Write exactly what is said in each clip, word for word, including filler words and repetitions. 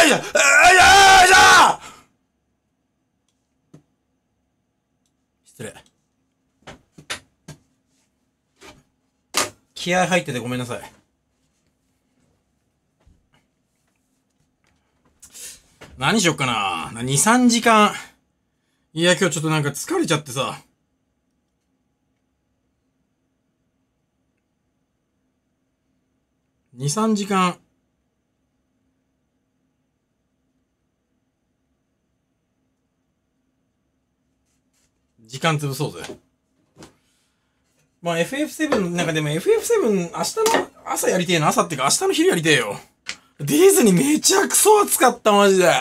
いしょよいしょ。失礼。気合入っててごめんなさい。何しよっかな。に、さんじかん。いや、今日ちょっとなんか疲れちゃってさ。に、さんじかん。時間潰そうぜ。まあ エフエフセブン、なんかでも エフエフセブン 明日の朝やりてえの。朝っていうか明日の昼やりてえよ。ディズニーめちゃくそ暑かった、マジで。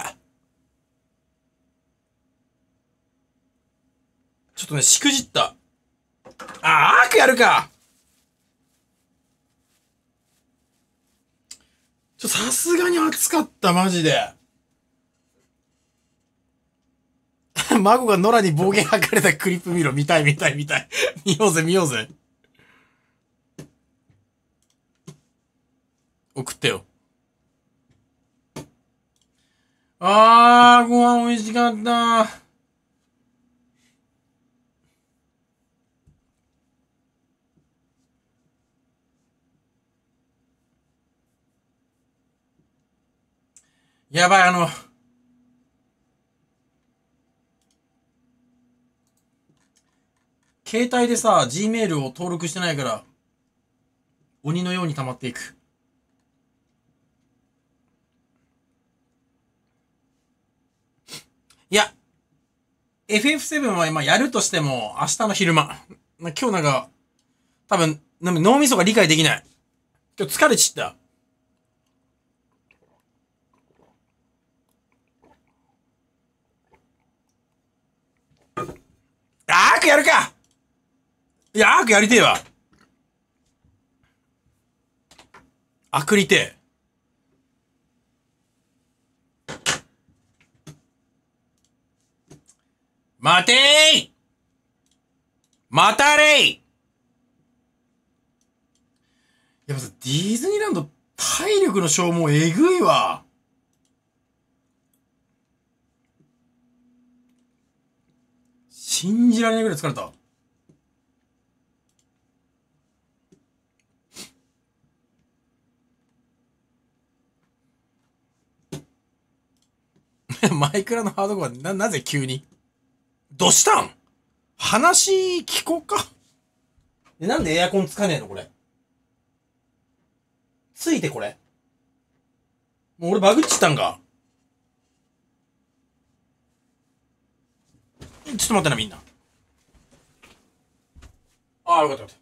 ちょっとね、しくじった。あー、アークやるか。ちょ、さすがに暑かった、マジで。孫が野良に暴言吐かれたクリップ見ろ。見たい見たい見たい。見ようぜ見ようぜ。送ってよ。あー、ご飯美味しかった。やばい、あの、携帯でさ、Gmail を登録してないから、鬼のように溜まっていく。いや、エフエフセブン は今やるとしても、明日の昼間。今日なんか、多分、脳みそが理解できない。今日疲れちった。アークやるか。いや、アークやりてえわ。あくりてえ。待てー。待たれー。やっぱさ、ディズニーランド体力の消耗えぐいわ。信じられないぐらい疲れた。マイクラのハードコア、な、なぜ急にどうしたん？話聞こうか。で、なんでエアコンつかねえのこれ。ついてこれ。もう俺バグっちったんか。ちょっと待ってな、みんな。ああ、よかったよかった。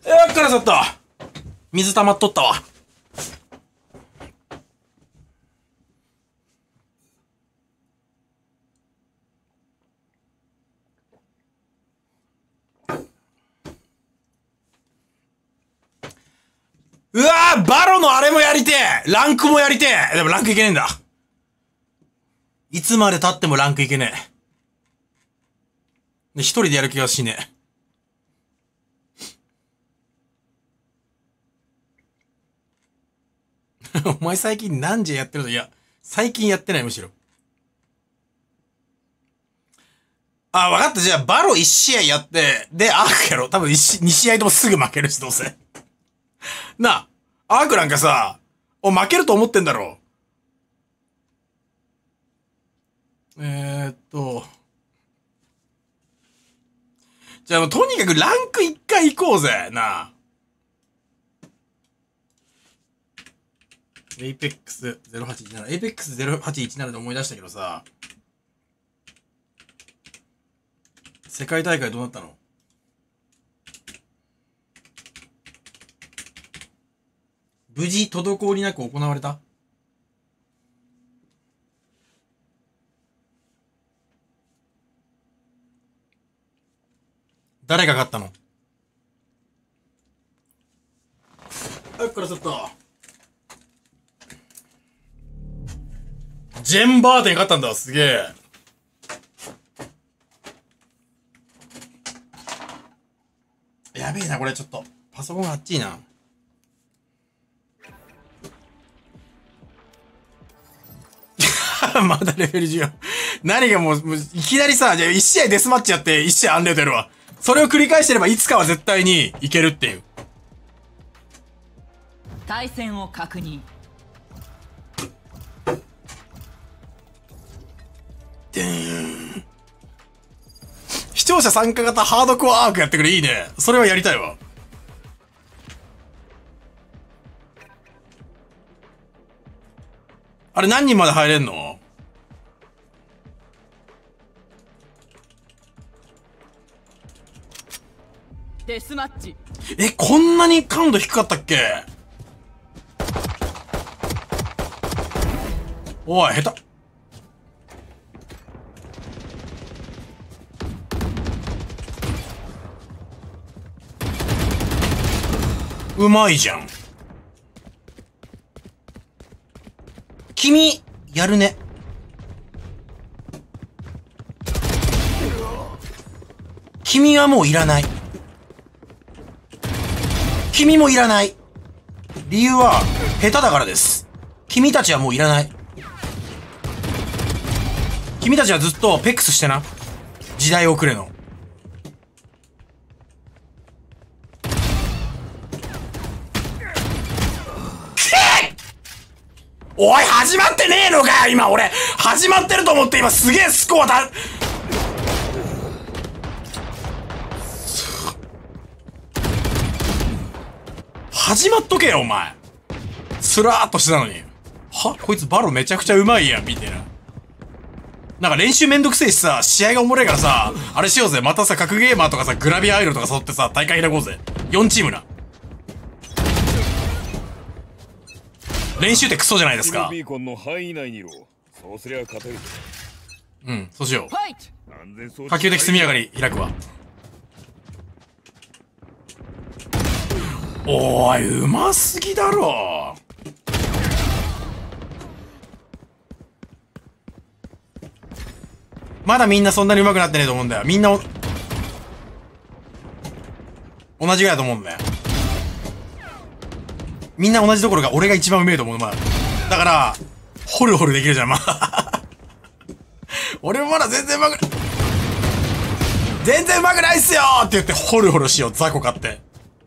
えー、っからさった。水溜まっとったわ。うわー、バロのあれもやりてえ。ランクもやりてえ。でもランクいけねえんだ。いつまで経ってもランクいけねえ。で、一人でやる気がしねえ。お前最近何時やってるの？いや、最近やってない、むしろ。あ、わかった。じゃあ、バロいち試合やって、で、アークやろ。多分に試合ともすぐ負けるし、どうせ。なあ、アークなんかさ、お、負けると思ってんだろ。えーっと。じゃあもうとにかくランクいっかい行こうぜ、なあ。エイペックスゼロはちいちなな。エイペックスゼロはちいちななで思い出したけどさ。世界大会どうなったの？無事滞りなく行われた？誰が勝ったの？あっからちょっと。ジェンバーテン勝ったんだ、すげえ。やべえな、これちょっと。パソコンがあっちいな。 まだレベルじゅうよん。何がもう、もういきなりさ、じゃあいち試合デスマッチやっていち試合アンレートやるわ。それを繰り返してればいつかは絶対にいけるっていう。 対戦を確認。 でーん。視聴者参加型ハードコアアークやってくれ、いいね。それはやりたいわ。あれ何人まで入れんの？ デスマッチ。 え、こんなに感度低かったっけ？おい、下手。うまいじゃん。君、やるね。君はもういらない。君もいらない。理由は、下手だからです。君たちはもういらない。君たちはずっとペックスしてな。時代遅れの。おい、始まってねえのかよ今俺始まってると思って今すげえスコアだ。始まっとけよお前。スラーっとしてたのに。はこいつバロめちゃくちゃうまいやんみたいな。なんか練習めんどくせえしさ、試合がおもれえからさ、あれしようぜ。またさ、格ゲーマーとかさ、グラビアアイドルとか誘ってさ、大会開こうぜ。よんチームな。練習ってクソじゃないですか。うん、そうしよう。可及的速やかに開くわ。おーい、うますぎだろ。まだみんなそんなに上手くなってねえと思うんだよ。みんなお同じぐらいだと思うんだよ。みんな同じところが俺が一番うめえと思う。まあ。だから、ホルホルできるじゃん、まあ。俺もまだ全然上手く、全然上手くないっすよーって言ってホルホルしよう、雑魚買って。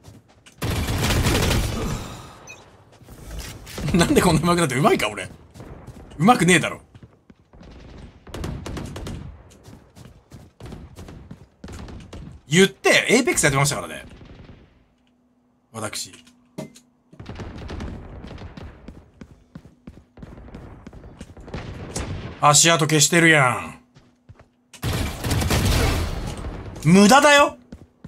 なんでこんな上手くなって上手いか、俺。上手くねえだろ。言って、エーペックスやってましたからね。私。足跡消してるやん。無駄だよ。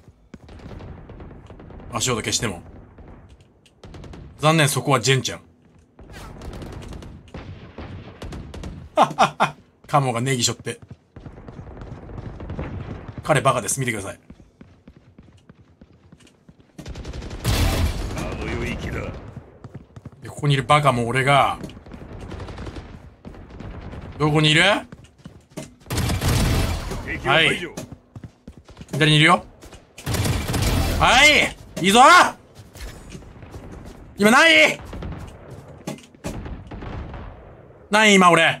足音消しても。残念、そこはジェンちゃん。はっはっは。カモがネギしょって。彼バカです。見てください。で、ここにいるバカも俺が、どこにいる？はい。左にいるよ。はい！いいぞ！今何位？何位今俺？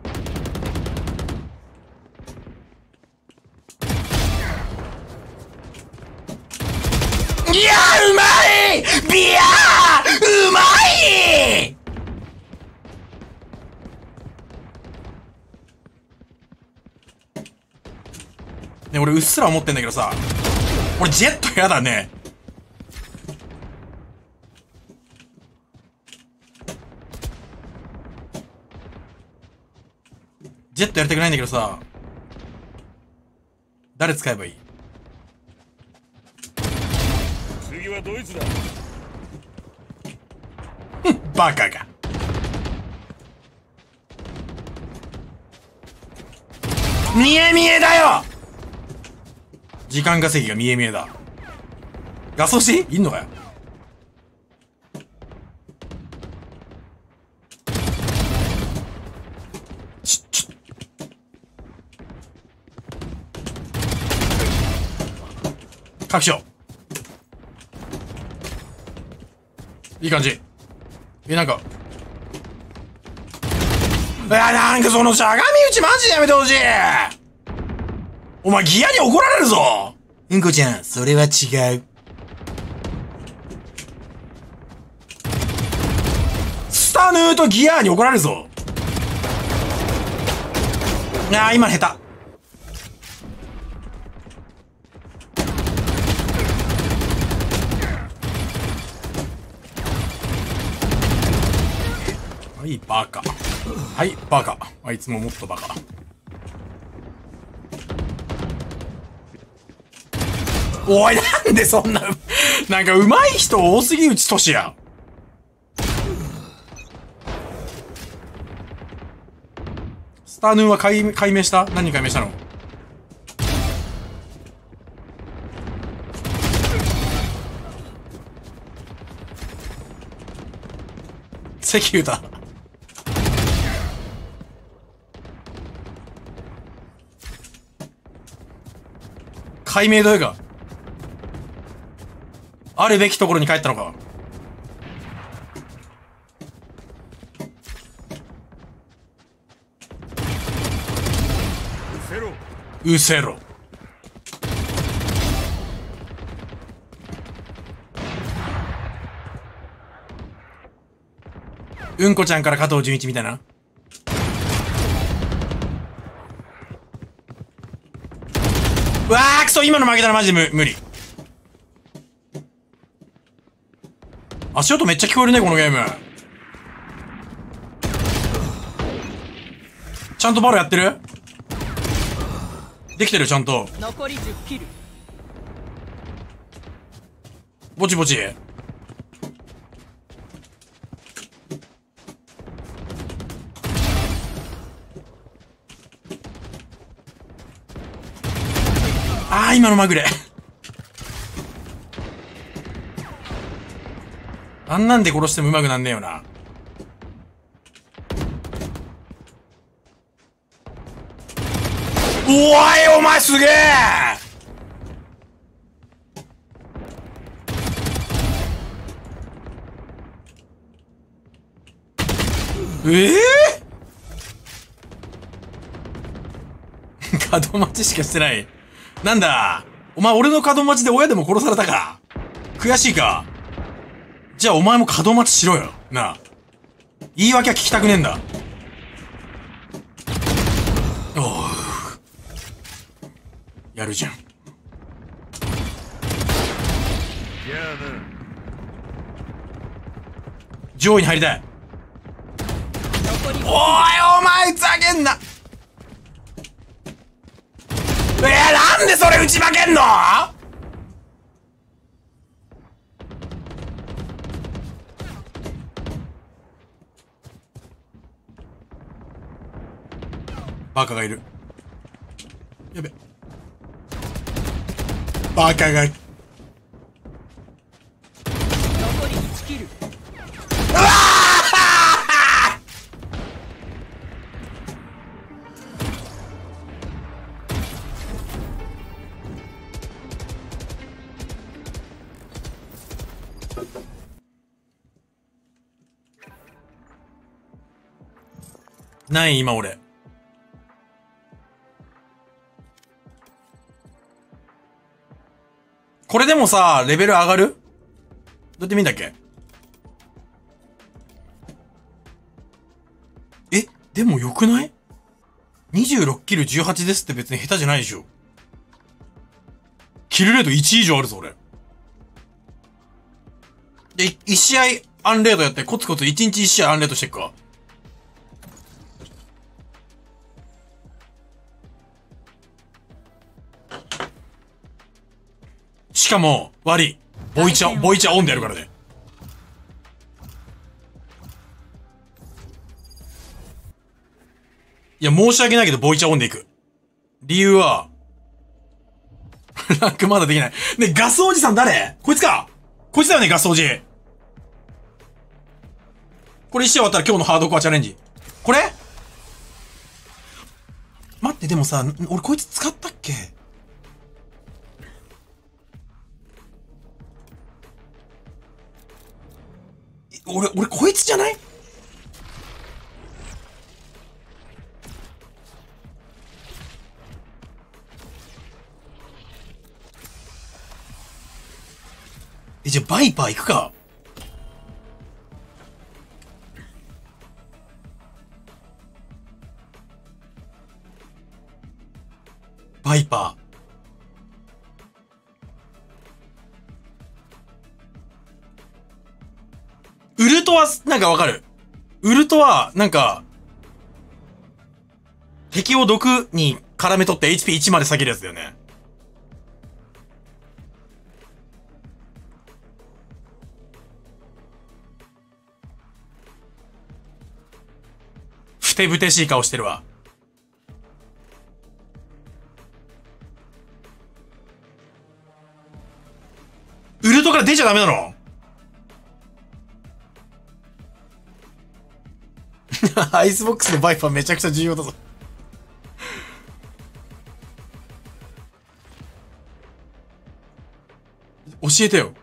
いやーうまい！ビヤーうまい！ね、俺うっすら思ってんだけどさ、俺ジェットやだね。ジェットやりたくないんだけどさ、誰使えばいい？次はドイツだ。バカが。見え見えだよ。時間稼ぎが見え見えだ。画素師いんのかよ。ちょ、ちょ。各所。いい感じ。え、なんか。 いや、なんかそのしゃがみ打ちマジでやめてほしい。お前ギアに怒られるぞ。うんこちゃん、それは違う。スタヌーとギアに怒られるぞ。いやー、今の下手。はい、バカ。はい、バカ。あいつももっとバカ。おい、なんでそんな、なんか上手い人多すぎうちとしや。スターヌーは解解明した？何解明したの？関歌。解明どういうか。あるべきところに帰ったのか。うせろ。うんこちゃんから加藤純一みたいな。うわーくそ、今の負けたらマジで無無理。足音めっちゃ聞こえるねこのゲーム。ちゃんとバロやってる？できてるちゃんと。 残りじゅっキル。 ぼちぼち。あー、今のまぐれ。あんなんで殺してもうまくなんねえよな。おい、お前すげえ。ええー、角待ちしかしてない。なんだお前、俺の角待ちで親でも殺されたか。悔しいか。じゃあお前も角待ちしろよなあ。言い訳は聞きたくねえんだ。おう、やるじゃん。上位に入りたい。おい、お前ふざけんな。えー、なんでそれ打ち負けんの？バカがいる。やべ。バカが。う残りいちキル。 わ何位今俺。これでもさ、レベル上がる？どうやって見んだっけ？え、でもよくない？ にじゅうろく キルじゅうはちですって別に下手じゃないでしょ。キルレートいち以上あるぞ、俺。で、いち試合アンレートやってコツコツいちにちいち試合アンレートしていくか。しかも、悪い。ボイチャ、ボイチャオンでやるからね。いや、申し訳ないけど、ボイチャオンでいく。理由は、ランクまだできない。ね、ガスおじさん誰？こいつか？こいつだよね、ガスおじ。これ一試合終わったら今日のハードコアチャレンジ。これ？待って、でもさ、俺こいつ使ったっけ？俺、俺こいつじゃない？ バイパー行くか。バイパー。ウルトは、なんかわかる。ウルトは、なんか、敵を毒に絡め取って エイチピーいち まで下げるやつだよね。ふてぶてしい顔してるわ。ウルトから出ちゃダメなの？アイスボックスのバイパーめちゃくちゃ重要だぞ。教えてよ。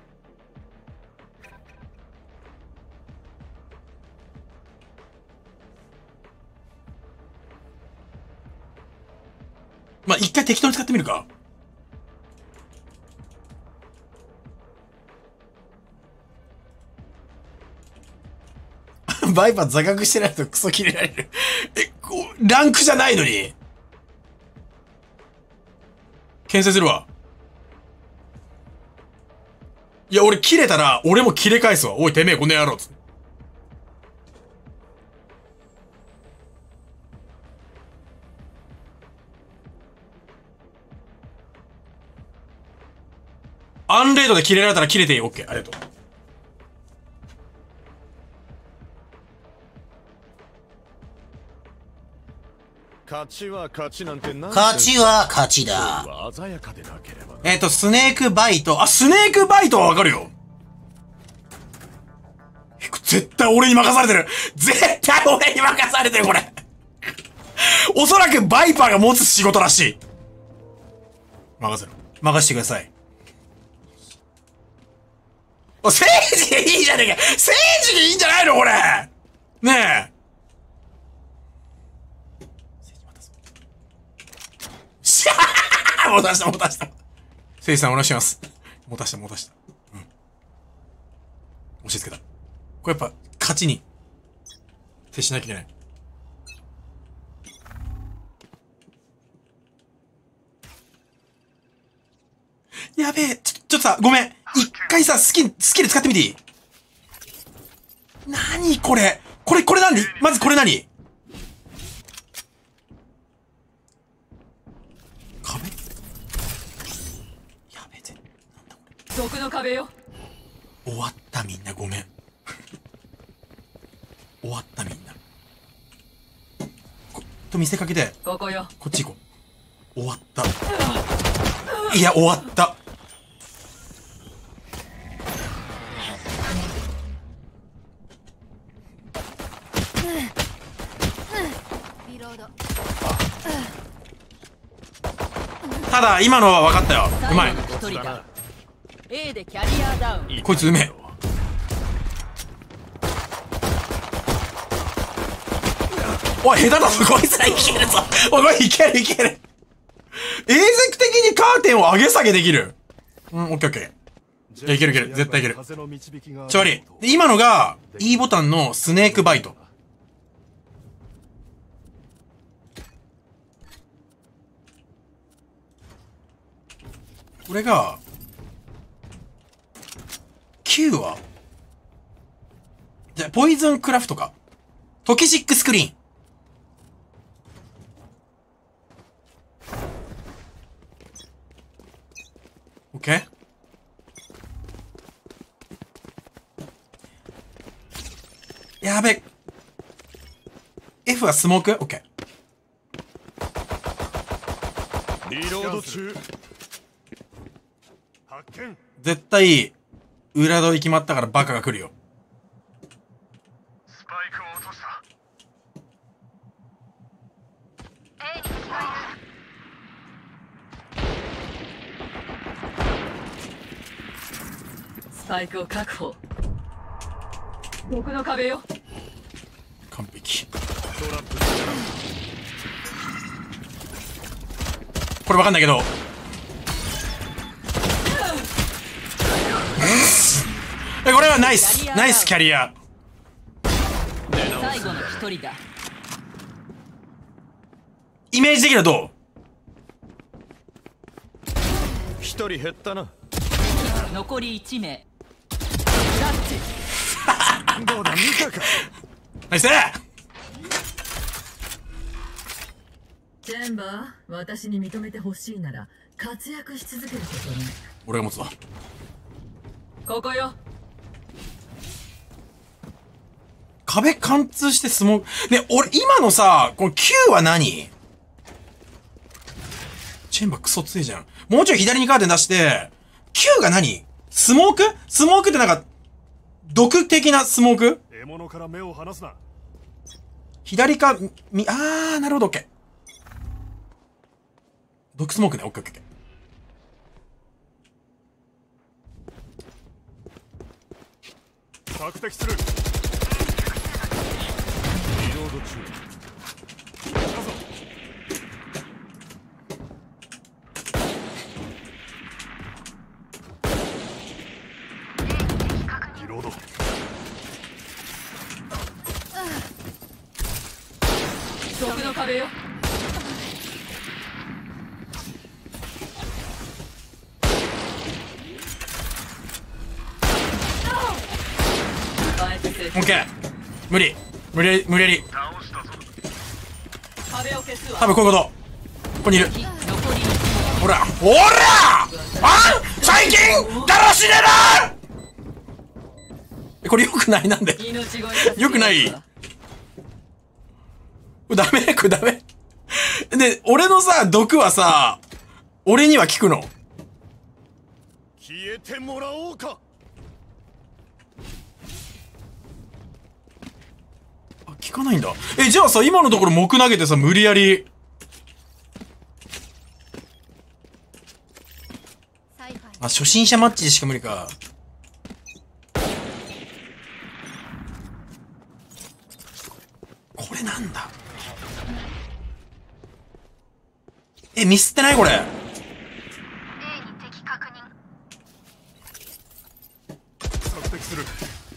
まあ、一回適当に使ってみるか。バイパー座学してないとクソ切れられる。え、こう、ランクじゃないのに。牽制するわ。いや、俺切れたら、俺も切れ返すわ。おい、てめえ、この野郎つ。アンレードで切れられたら切れていい。オッケー、ありがとう。 勝ちは勝ちなんてな。 勝ちは勝ちだ。 鮮やかでなければ。 えっと、スネークバイト。あ、スネークバイトはわかるよ。絶対俺に任されてる。絶対俺に任されてる、これ。おそらくバイパーが持つ仕事らしい。任せろ。任してください。お、聖治でいいじゃねえか。聖治でいいんじゃないのこれ。ねえ。しゃー持たした、持たした。せいじさんお願いします。持たした、持たした。うん。押し付けた。これやっぱ、勝ちに、徹しなきゃいけない。やべえ、ちょ、ちょっとさ、ごめん。一回さ、スキル、スキル使ってみていい？なにこれ？これ、これ何？まずこれ何？壁？やべえぜ。なんだこれ。 毒の壁よ。 終わったみんな、ごめん。終わったみんな。と見せかけて。 ここよ。 こっち行こう。終わった。いや、終わった。ただ、今のは分かったよ。うまい。 一人だ。A でキャリアダウン。 こいつうめえ。おい、下手だぞ、こいつらいけるぞ。おい、これいけるいける。永続的にカーテンを上げ下げできる。うん、オッケーオッケー。いや、いけるいける。絶対いける。ちょ、悪い。今のが、E ボタンのスネークバイト。これが、Q はじゃあ、ポイズンクラフトか。トキシックスクリーン。オッケー。やべ。F はスモーク？オッケー。リロード中。発見。 絶対、裏取り決まったからバカが来るよ。 スパイクを落とした。 スパイクを確保。毒の壁よ。 完璧。これわかんないけど。 え、これはナイスナイスキャリア。 最後の一人だ。 イメージ的にはどう？ 一人減ったな。 残りいち名。ジャッジ。 どうだ見たか。 ナイス。 チェンバー、私に認めてほしいなら活躍し続けることね。 俺が持つわ。 ここよ。 壁貫通してスモーク。ね、俺、今のさ、この Q は何？チェンバークソ強いじゃん。もうちょい左にカーテン出して、Q が何？スモーク？スモークってなんか、毒的なスモーク？ 獲物から目を離すな。 左か、み、あー、なるほど、オッケー。毒スモークね、オッケーオッケー。 索敵する。リロード中。来たぞ。リロード。 毒の壁よ。 オッケー。無理。無理やり、無理やり。 壁を消すわ。 多分こういうこと。ここにいる。 残りほら。ほらあ最近だらしねえなえ、これよくない？なんで命乞い。 よくない？これダメ？これダメ？で、俺のさ、毒はさ、俺には効くの？ 消えてもらおうか。 あ、効かないんだ。え、じゃあさ、今のところ木投げてさ、無理やり。あ、初心者マッチでしか無理か。これなんだ？え、ミスってないこれ。 索敵する。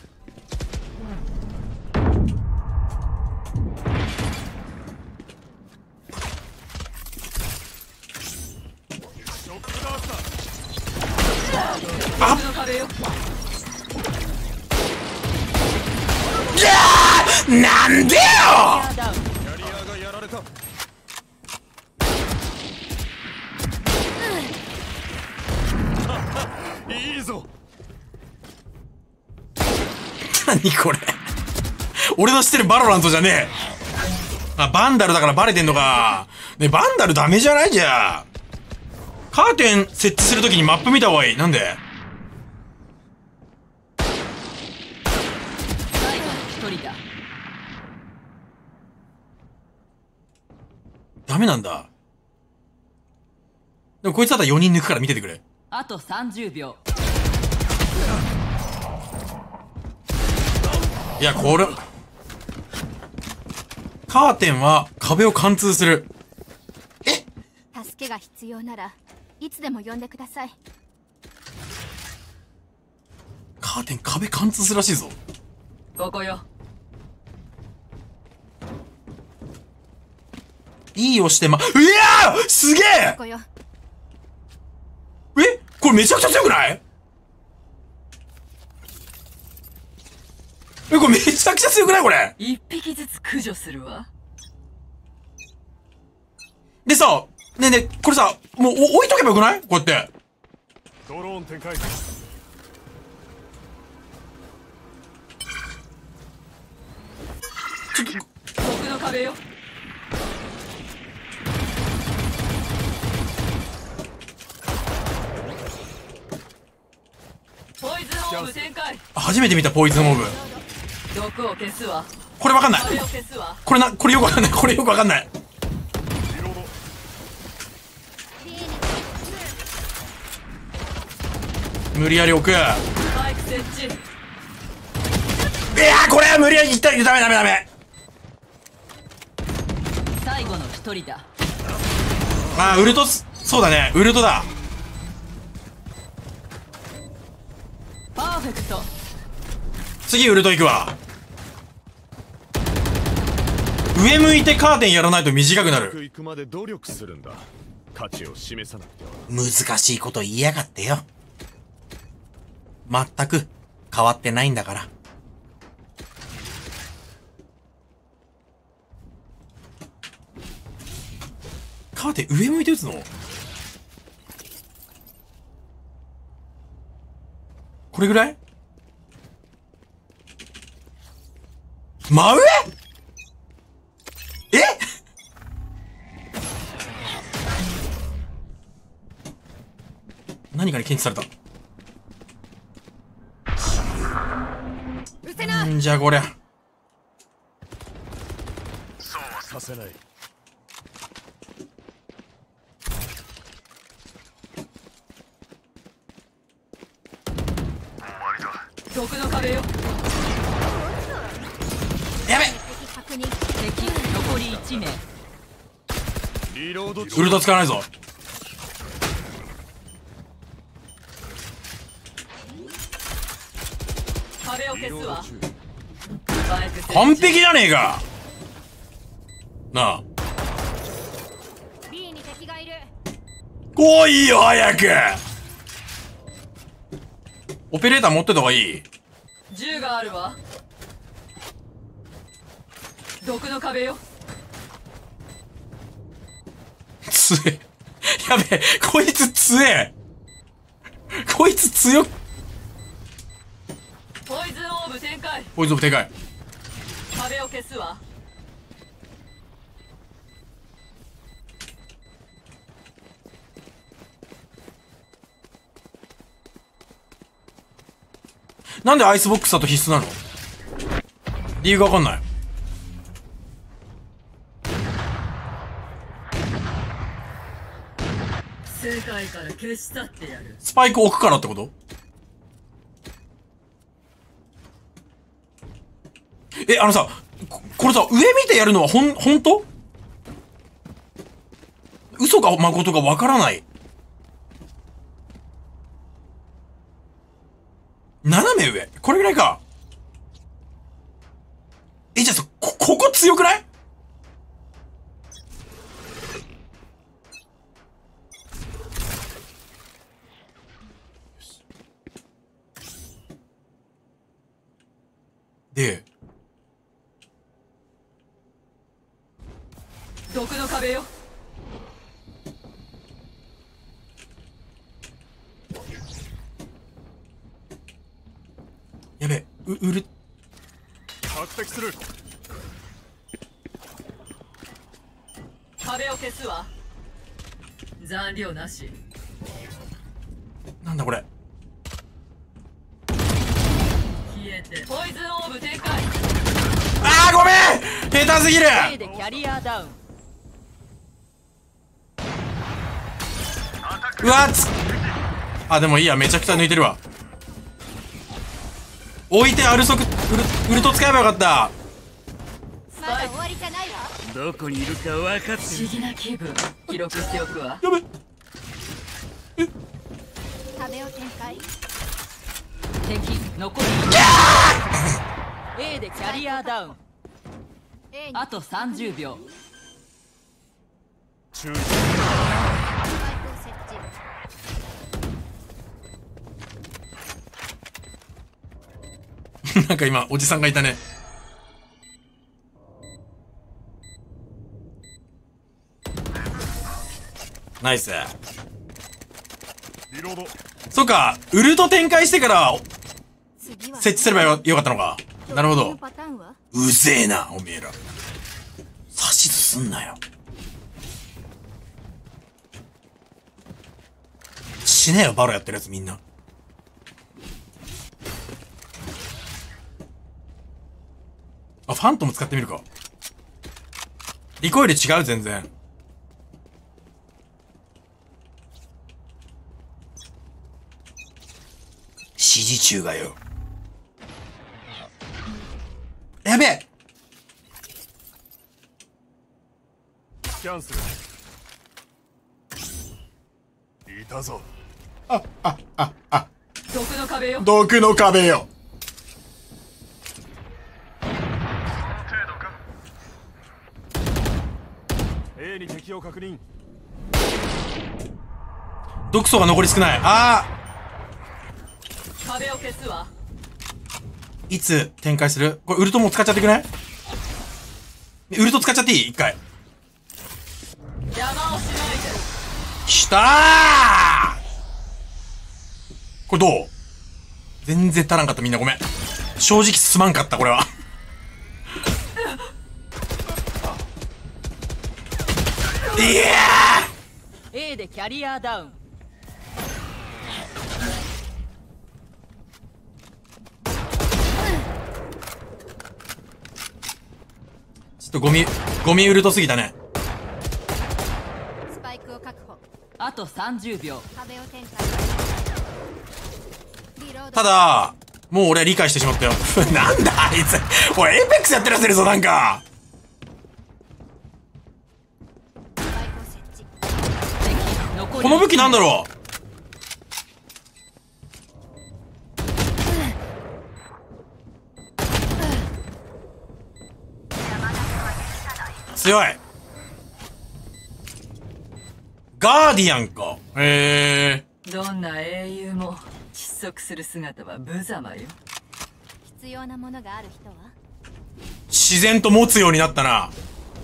ショックダースだ。 あっ毒の壁よ。 いやーなんでよダウン。 キャリアがやられた。いいぞ。 何これ俺の知ってるバロラントじゃねえ。あ、バンダルだからバレてんのか。ね、バンダルダメじゃないじゃん。カーテン設置するときにマップ見た方がいい。なんで？ 最後の一人だ。 ダメなんだ。でもこいつだったらよにん抜くから見ててくれ。 あとさんじゅうびょう。 いや、これ。カーテンは壁を貫通する。 助けが必要ならいつでも呼んでください。 カーテン壁貫通するらしいぞ。 ここよ。 いい押してま、いやーすげえここよ。 えこれめちゃくちゃ強くない？え、これめちゃくちゃ強くないこれ？ 一匹ずつ駆除するわ。 でさ、ねえねえ、これさ、もうお置いとけばよくない？こうやって。 ドローン展開。 毒の壁よ。ポイズンオーブ展開。 あ、初めて見たポイズンオーブ。 毒を消すわ。 これわかんない。 壁を消すわ。 これな、これよくわかんない。これよくわかんない。 リロード。 無理やり置く。いやスパイク設置。 ーこれは無理やりいった。ダメダメダメ。 最後の一人だ。 あー、ウルトス、そうだね。ウルトだ。 パーフェクト。 次ウルト行くわ。上向いてカーテンやらないと短くなる。 行くまで努力するんだ。価値を示さなくては。 難しいこと言いやがってよ。全く変わってないんだから。 カーテン上向いて打つの？これぐらい？真上？え？何かに検知された。んじゃこりゃ。 そうはさせない。 毒の壁よ。 やべ。 確認。 敵残りいち名。 リロードウルト使わないぞ。 壁を消すわ。 完璧じゃねえか。なあ。 B に敵がいる。 来いよ早く。オペレーター持ってた方がいい。 銃があるわ。毒の壁よ。 つえ。やべえ、こいつ強え。こいつ強っ。 ポイズンオーブ展開。 ポイズンオブでかい。 壁を消すわ。 なんでアイスボックスだと必須なの？理由がわかんない。 世界から消し去ってやる。 スパイク置くからってこと？え、あのさ、こ、これさ、上見てやるのはほん、ほんと？嘘か誠かわからない。斜め上これぐらいか。え、じゃあさ、こ、ここ強くない？で、 毒の壁よ。 やべ、う、うる、 確敵する。 壁を消すわ。残量なし。 なんだこれ。 消えて。ポイズンオーブ展開。 あーごめん下手すぎる。 A でキャリアダウン。 うわっつあ、でもいいや、めちゃくちゃ抜いてるわ。置いてアルソク、ウル、ウルト使えばよかった。 まだ終わりじゃないわ。 どこにいるか分かってる。 不思議な気分。記録しておくわ。 やべ。 壁を展開。 敵残りいち。A でキャリアダウン。 A にあとさんじゅうびょう。 注意。 スパイクを設置。 なんか今、おじさんがいたね。ナイス。 リロード。 そっか、ウルト展開してから次は設置すればよよかったのか。なるほど。 パターンはうぜえな、おめえら。指図すんなよ。死ねよ、バロやってるやつみんな。あ、ファントム使ってみるか。リコイル違う、全然。指示中がよ。やべえ。 キャンセル。いたぞ。 毒の壁よ。 毒の壁よ。 A に敵を確認。 毒素が残り少ない。あ壁を消すわ。 ー、いつ展開する？これウルトも使っちゃってくない？ウルト使っちゃっていい？一回。 邪魔をしないで。 きたー。これどう？全然足らんかった。みんなごめん。正直すまんかった、これは。いやー A でキャリアーダウン。 ちょっとゴミ、ゴミウルトすぎたね。 スパイクを確保。 あとさんじゅうびょう。 壁を展開。リロード。 ただ、もう俺は理解してしまったよ。なんだあいつ。おい、エイペックスやってらっしゃるぞ、なんか。 スパイクを設置。 残りこの武器なんだろう。強い。ガーディアンか。へえ。 どんな英雄も窒息する姿は無様よ。 必要なものがある人は？ 自然と持つようになったな。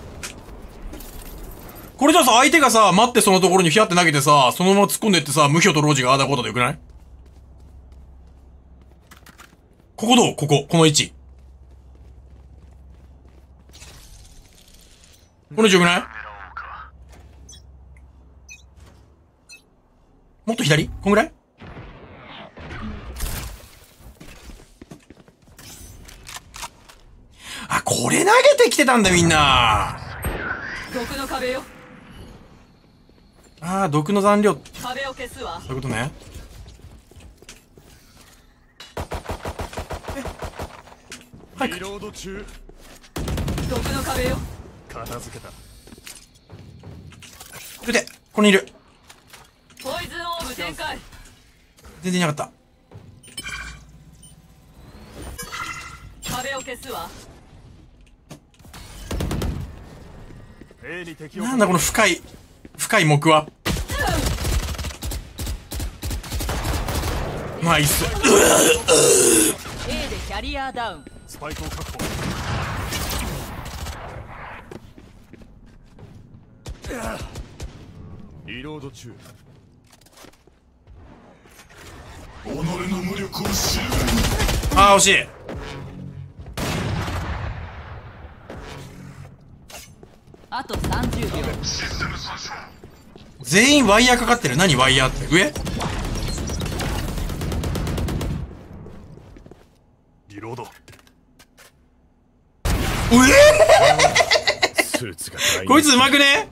これじゃあさ、相手がさ、待ってそのところにフィアって投げてさ、そのまま突っ込んでってさ、無表とロージがああだこうだでよくない？ここどう？ここ。この位置。この位置よくない？もっと左？こんぐらい？あ、これ投げてきてたんだみんな。 毒の壁よ。 あー、毒の残量。 壁を消すわ。 そういうことね。はい。 リロード中。 毒の壁よ。 片付けた。 見て、ここにいる。 ポイズンオーブ展開。 全然いなかっ壁を消すわ。 A に敵た。 をなんだこの深い、深い木は。ナイス。 A でキャリアーダウン。 スパイクを確保。リロード中。己の無力を知る。 あー、惜しい。 あとさんじゅうびょう。 全員ワイヤーかかってる。何ワイヤーって。上？ リロード。 うえスーツが大ー、こいつうまくね？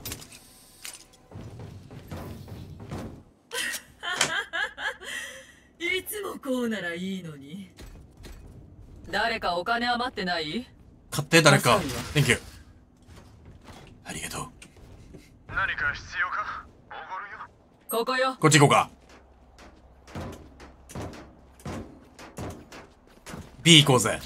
いつもこうならいいのに。誰かお金余ってない？ 買って誰か。Thank you。ありがとう。 何か必要か？おごるよ。 ここよ。 こっち行こうか。B 行こうぜ。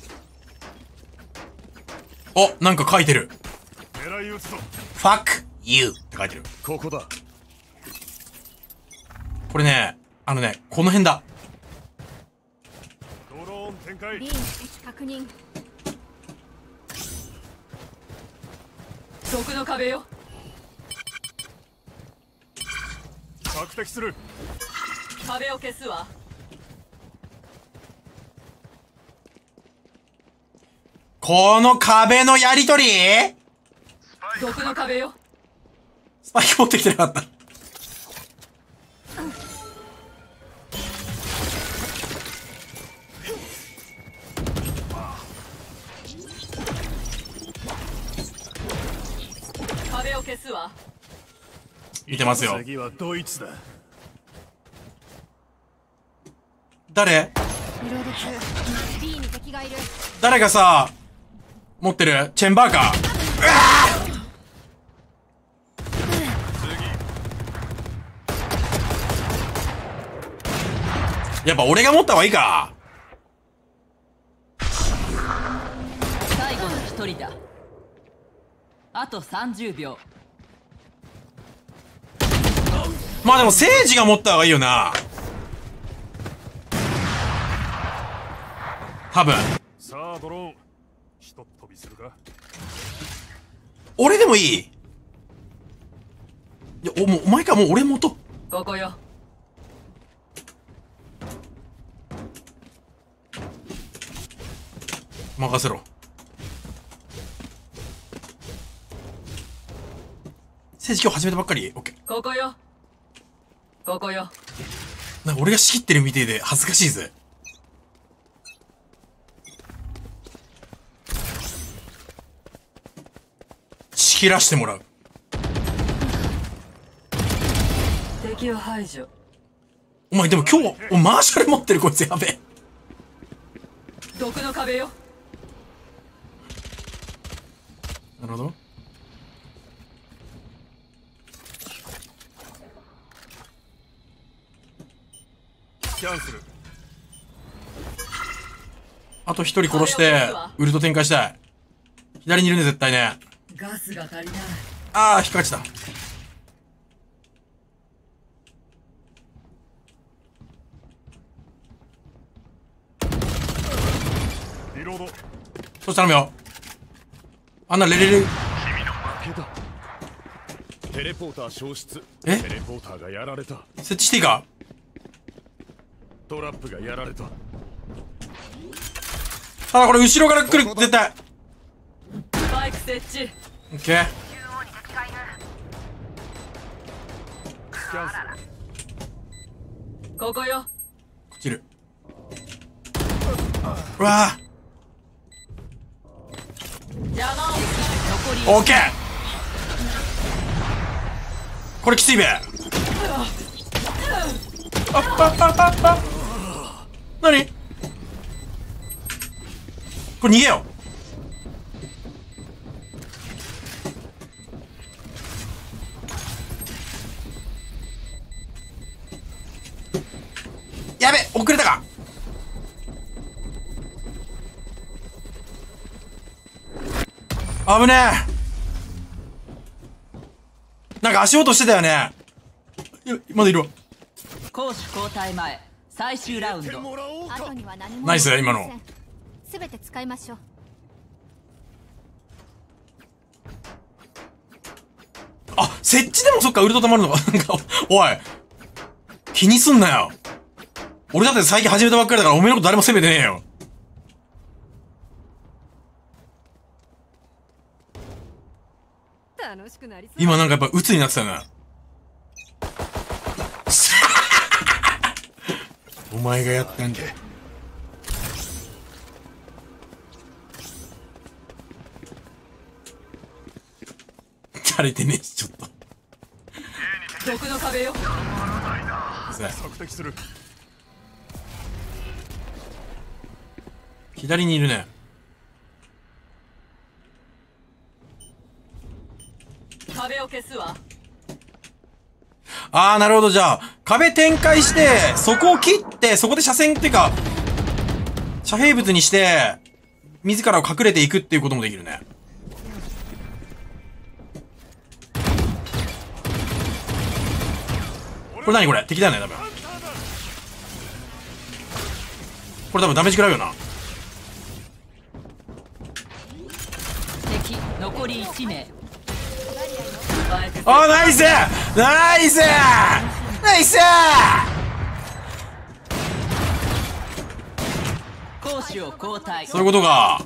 お、なんか書いてる。 狙い撃つぞ。 fuck you って書いてる。 ここだ。 これね、あのね、この辺だ。 ドローン展開。 B の位置確認。 毒の壁よ。 索敵する。 壁を消すわ。 この壁のやりとり？ 毒の壁よ。 スパイク持ってきてなかった。 壁を消すわ。 言ってますよ。 次はドイツだ。 誰？ リロード中。B に敵がいる。 誰がさ、持ってる？チェンバーか。うわやっぱ俺が持った方がいいか。 最後の一人だ。あとさんじゅうびょう。 まあでも聖司が持った方がいいよな多分。 さあドローンひとっ飛びするか。 俺でもいい。いやおもうお前か、もう俺元。 ここよ。 任せろ。聖司今日始めたばっかり。オッケー。 ここよ。ここよ。 なんか俺が仕切ってるみてえで恥ずかしいぜ。仕切らしてもらう。 敵を排除。 お前でも今日おマーシャル持ってるこいつやべえ。 毒の壁よ。 なるほど。 キャンセル。 あと一人殺してウルト展開したい。左にいるね絶対ね。 ガスが足りない。 ああ引っかかっちゃった。 リロード。 そしたら頼むよ。あんなレレレ。 君の負けだ。テレポーター消失。 えテレポーターがやられた。 設置していいか。 トラップがやられた。 ただこれ後ろから来る絶対。 スパイク設置。 オッケー。 キャンセル。 ここよ。 落ちる。うわ邪魔を。残りーオッケー。これきついべ。あっあっあっあっあっ。何これ逃げよう。やべ遅れたか。危ねえ。なんか足音してたよね。いまだいるわ。 攻守交代前最終ラウンド。 もらおうか。 後には何もナイス今の。 すべて使いましょう。 あ、設置でもそっかウルト溜まるのか。なんかおい気にすんなよ。俺だって最近始めたばっかりだからおめえのこと誰も責めてねえよ。 楽しくなりそう。 今なんかやっぱ鬱になってたな。お前がやったんだ。足りてねえしちょっと。 毒の壁よ。 索敵する。 左にいるね。 壁を消すわ。 あーなるほど。じゃあ壁展開してそこを切ってそこで車線っていうか遮蔽物にして自らを隠れていくっていうこともできるね。これ何これ敵だよね多分。これ多分ダメージ食らうよな。 敵残りいち名。 スパイク設置。 あーナイスナイスナイス。 攻守を交代。 そういうことか。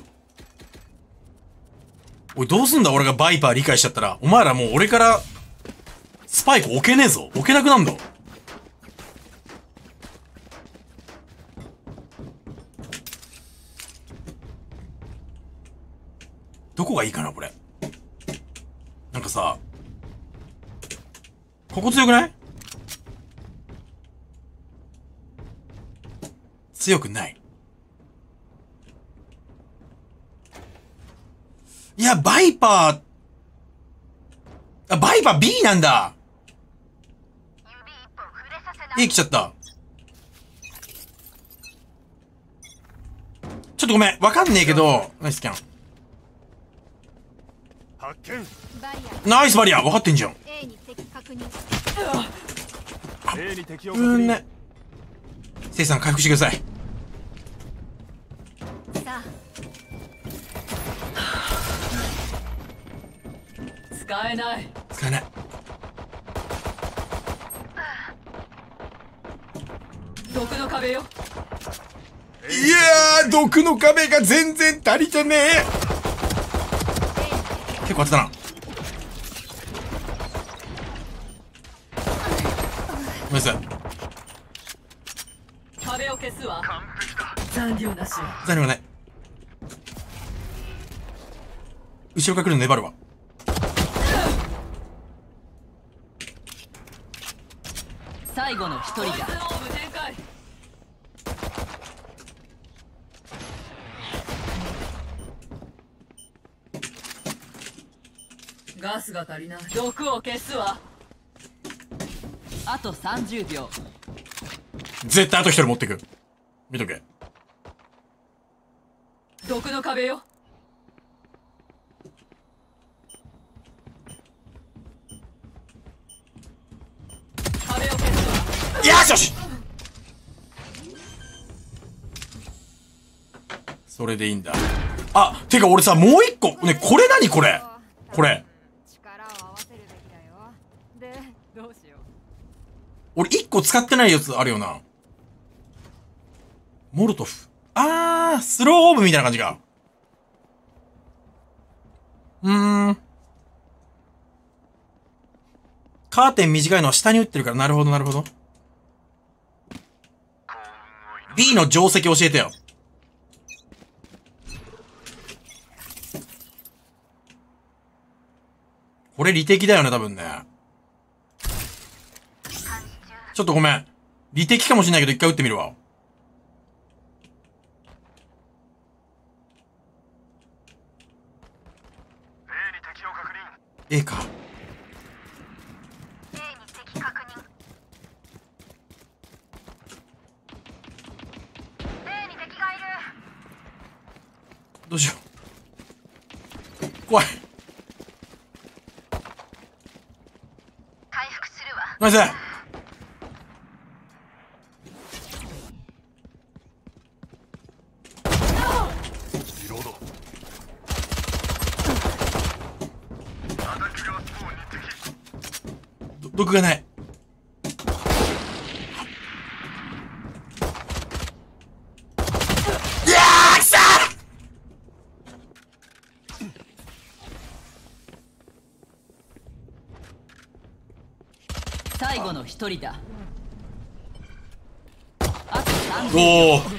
おいどうすんだ俺がバイパー理解しちゃったら。お前らもう俺からスパイク置けねえぞ。置けなくなんだ。どこがいいかなこれ。なんかさここ強くない？強くない。いやバイパーあバイパー B なんだ。A 来ちゃった。ちょっとごめんわかんねえけどナイスキャン。 発見。 バリアナイスバリア分かってんじゃん。 A に敵確認。 A に敵をうーん確認。 ね。せいさん回復してください。 さあ使えない。 使えない。 毒の壁よ。 いやー、毒の壁が全然足りてねえ。結構当てたな。ごめんなさい。 壁を消すわ。 完璧だ。 残量なし。 残念がない。後ろから来るの粘るわ。 最後の一人こいつだ。 のオーブ展開。ガスが足りない。毒を消すわ。 あとさんじゅうびょう。 絶対あと一人持ってく。見とけ。 毒の壁よ。壁を消すわ。 よしよし。それでいいんだ。あ、てか俺さ、もう一個。ね、これ何これこれ。 力を合わせるべきだよ。でどうしよう。 俺一個使ってないやつあるよな。モルトフ。あー、スローオーブみたいな感じか。うーん。カーテン短いのは下に打ってるから、なるほどなるほど。B の定石教えてよ。これ利敵だよね、多分ね。ちょっとごめん。利敵かもしれないけど一回打ってみるわ。 A に敵を確認。 A か。 A に敵確認。A に敵がいる。 どうしよう。怖い。 回復するわ。 ナイス。 リロード。アタックがスポーンに敵。 ど毒がない。いやー、くそー。 最後の一人だ。あとさんじゅうびょう。 おー。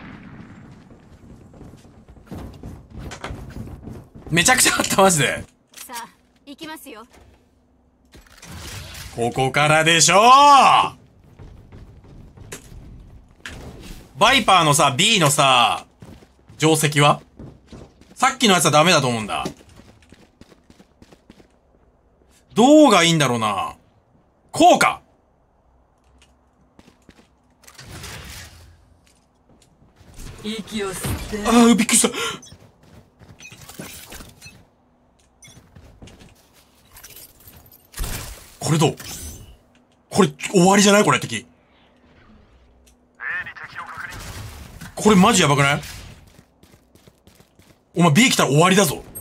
めちゃくちゃあったマジで。 さあ行きますよ。 ここからでしょう。バイパーのさ、B のさ、定石はさっきのやつはダメだと思うんだ。どうがいいんだろうな。こうか。 息を吸って。 あー、びっくりした。これどう？これ終わりじゃないこれ敵。 A に敵を確認。 これマジやばくない？お前 B 来たら終わりだぞ。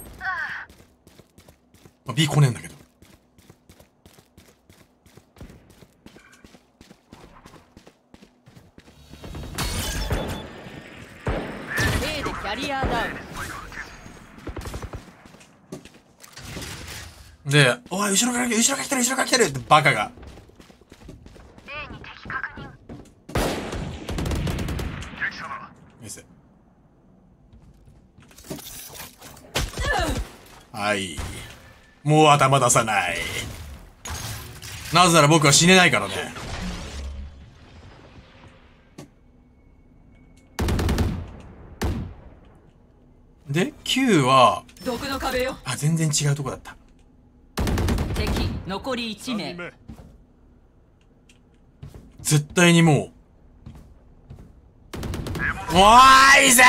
まあ、B 来ねえんだけど。 A でキャリアダウン。 で、おい、後ろから来てる、後ろから来てる、後ろから来てるってバカが。 A に敵確認。 撃者だ。 見せ。はい。もう頭出さない。なぜなら僕は死ねないからね。で、きゅうは、 毒の壁よ。 あ、全然違うとこだった。 敵残りいちさん名にん。め。 絶対にもう。おーいぜ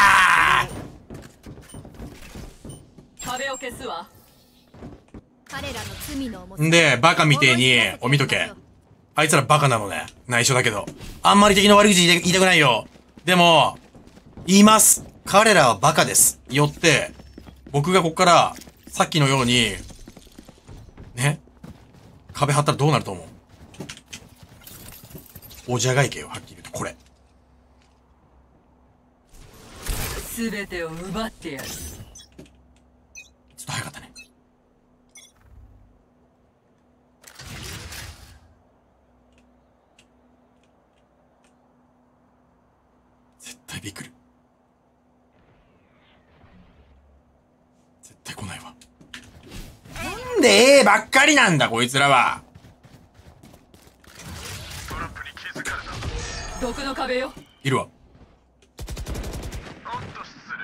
壁を消すわ。 彼らの罪の重さ。 ーんで、バカみてえに、お見とけ。 あいつらバカなのね。内緒だけど。あんまり敵の悪口言いたくないよ。でも、言います。彼らはバカです。よって、僕がこっから、さっきのように、ね、壁張ったらどうなると思う？おじゃがいけよ、はっきり言うと、これ。 すべてを奪ってやる。 ちょっと早かったね。絶対びっくり。絶対来ないわ。なんで A ばっかりなんだ、こいつらは。 トラップに気づかれた。 毒の壁よ。 いるわ。 おっと失礼。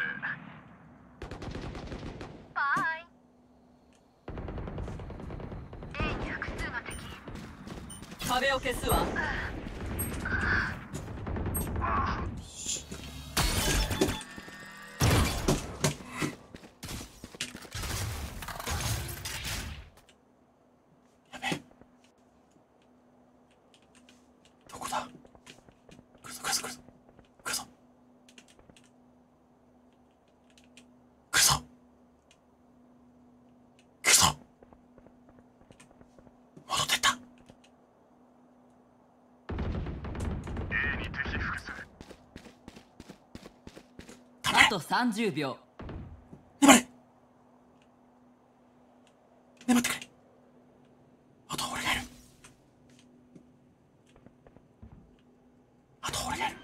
バイ A に複数の敵。 壁を消すわ。 やべえ。どこだ？来るぞ来るぞ来るぞ。来るぞ。来るぞ。来るぞ。戻ってった。 A に敵複数。 あとさんじゅうびょう。 粘れ。粘ってくれ。あと俺がいる。あと俺がいる。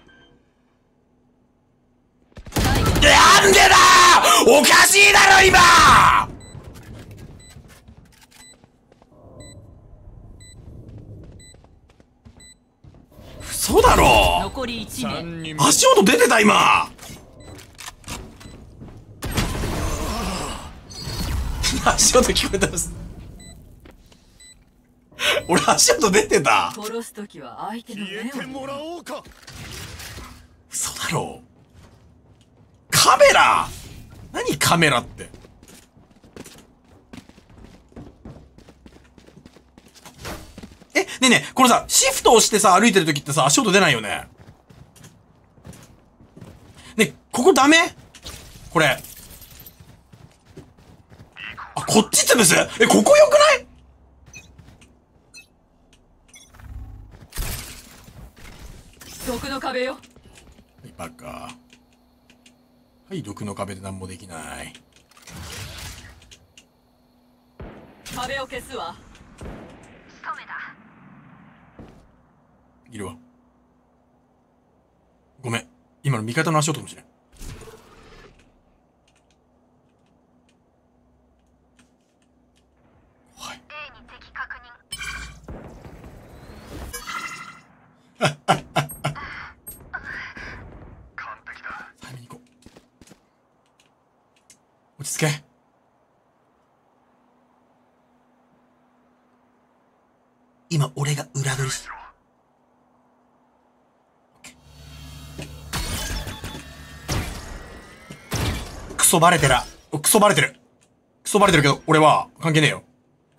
最後なんでだー！おかしいだろ今！嘘だろ！ 残りいち名。 足音出てた今！足音聞こえたんです。俺足音出てた。 殺すときは相手の目を。 もらおうか。 嘘だろ。カメラ！何カメラって。え、ねえねえ、このさ、シフト押してさ、歩いてる時ってさ、足音出ないよね。ねえ、ここダメ？これ。あ、こっち潰す？え、ここよくない？ 毒の壁よ。 バカ。はい、毒の壁で何もできない。 壁を消すわ。 仕留めだ。 いるわ。ごめん。今の味方の足音かもしれん。はい。 A に敵確認。 完璧だ。 早めに行こう。落ち着け。今、俺が裏取りし。クソバレてら。クソバレてる。クソバレてるけど、俺は関係ねえよ。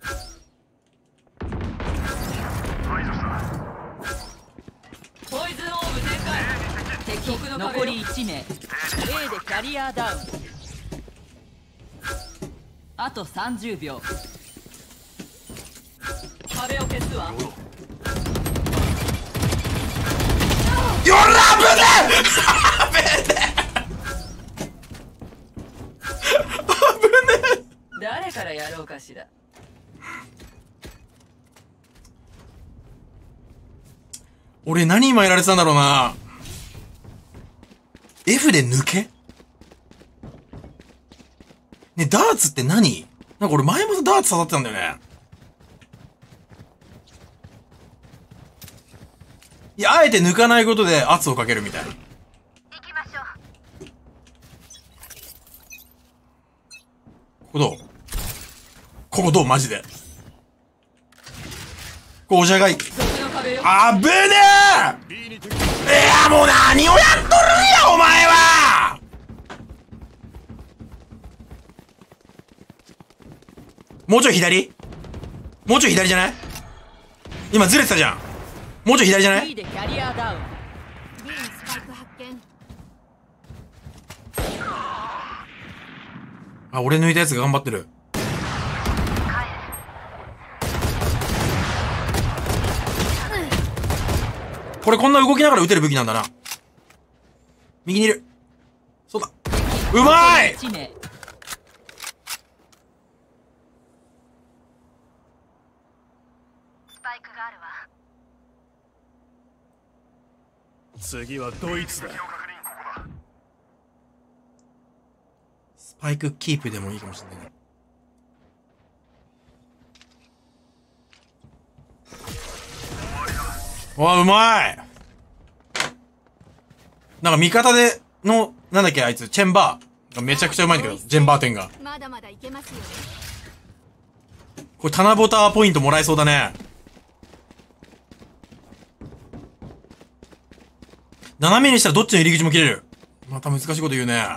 排除した。 ポイズンオーブ展開。敵毒の壁よ。 残りいち名。A でキャリアダウン。あとさんじゅうびょう。 壁を消すわ。 よらぶね誰からやろうかしら。 俺何今やられてたんだろうな。F で抜け？ね、ダーツって何？なんか俺前もダーツ刺さってたんだよね。いや、あえて抜かないことで圧をかけるみたいな。 行きましょう。 ここどう？ここどうマジで。ここおじゃがい。 毒の壁よ。 あぶねえ！いや、もう何をやっとるんや、お前は！もうちょい左？もうちょい左じゃない？今ずれてたじゃん。 もうちょい左じゃない？ B でキャリアダウン。 B にスパイク発見。 あ、俺抜いたやつが頑張ってる。これこんな動きながら撃てる武器なんだな。右にいる。そうだ。うまい！ いち名。 スパイクがあるわ。 次はドイツだ。 スパイクキープでもいいかもしれないね。わあ、うまい！なんか味方での、なんだっけあいつ、チェンバーがめちゃくちゃうまいんだけど、ジェンバー店が。 まだまだいけますよね。 これ棚ボターポイントもらえそうだね。斜めにしたらどっちの入り口も切れる。また難しいこと言うね。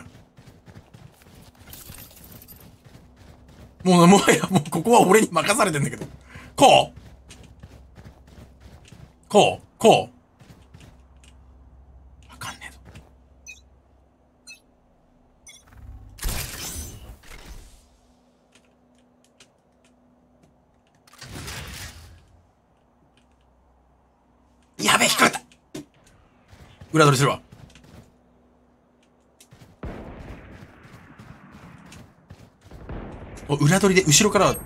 もう、もはや、もうここは俺に任されてんだけど。こうこうこうわかんねえぞ。やべえ、引っかかった。裏取りするわ。お、裏取りで後ろから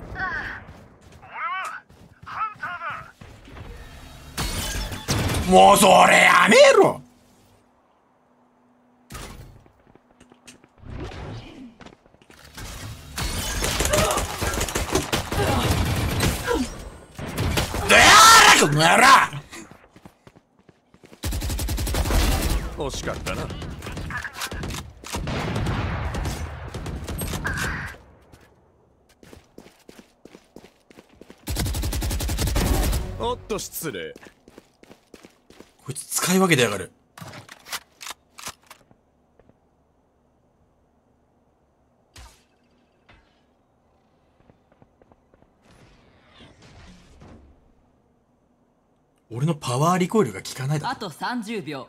もうそれやめろ。でやーこの野郎。 惜しかったな。おっと失礼。 こいつ使い分けてやがる。俺のパワーリコイルが効かないだあとさんじゅうびょう。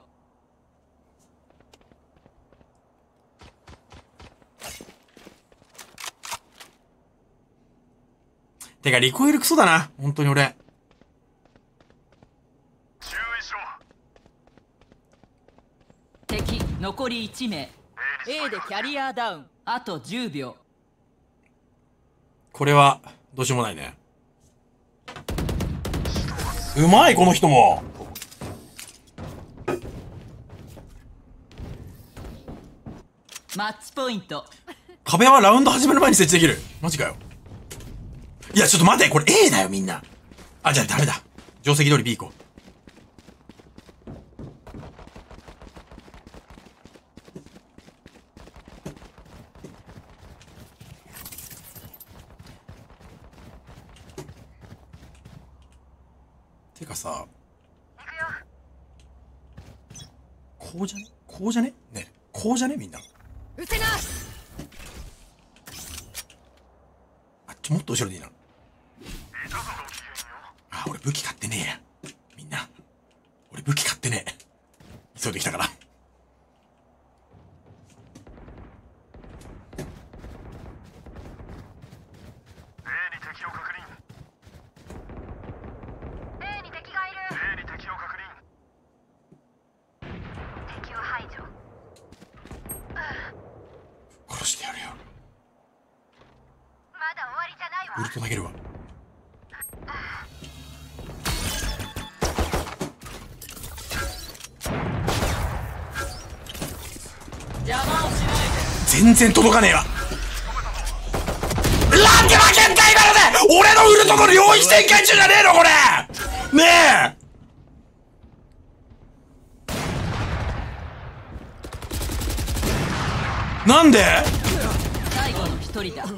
てかリコイルクソだな本当に俺。 注意しろ。 敵残りいち名。 A でキャリアダウン。あとじゅうびょう。 これはどうしようもないね。うまいこの人も。 マッチポイント。 壁はラウンド始める前に設置できる。マジかよ。いやちょっと待て、これ A だよみんな。あ、じゃあダメだ。定石通り B 行こう。てかさ、こうじゃねこうじゃねねこうじゃねみんな。 うせな。 あ、ちょ、もっと後ろでいいな。あ、俺武器買ってねえや。みんな。俺武器買ってねえ。急いできたから。殺してやるよ。 まだ終わりじゃないわ。 ウルト投げるわ。 邪魔をしない。 全然届かねえわ。なんで負けんだ今ので。俺のウルトの領域展開中じゃねえのこれ。ねえ。なんで？ 最後の一人だ。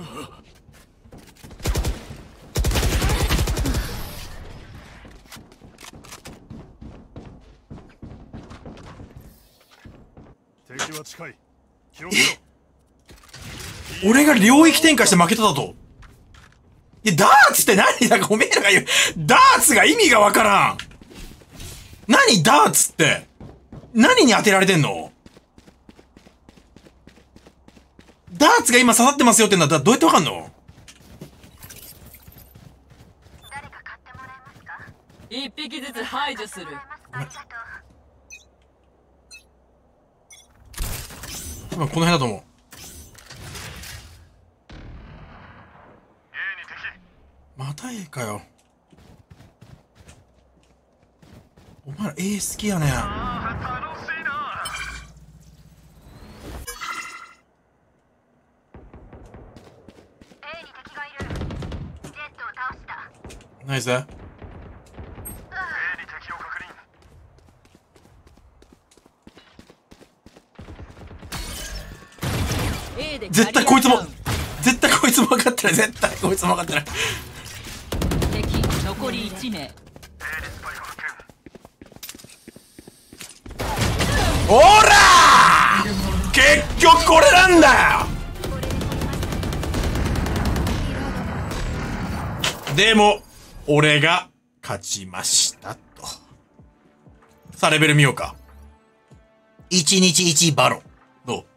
敵は近い。気をつけろ。 俺が領域展開して負けただと。いや、ダーツって何だかおめえらが言う。ダーツが意味がわからん。 何ダーツって。何に当てられてんの？ダーツが今刺さってますよってんだったらどうやってわかんの？ 誰か買ってもらえますか？ 一匹ずつ排除する。 ありがとう。 今この辺だと思う。 A に敵。 また A かよ。お前ら A 好きやねん。 ああ楽しいな。 A に敵がいる。ジェットを倒した。 ナイス。 A に敵を確認。 A で絶対こいつもキャリアダウン絶対こいつも分かってない。絶対こいつも分かってない。 敵残りいち名。 A にスパイを発見。 おらー、結局これなんだよ。でも俺が勝ちましたと。さあレベル見ようか。いちにちいちバロンどう？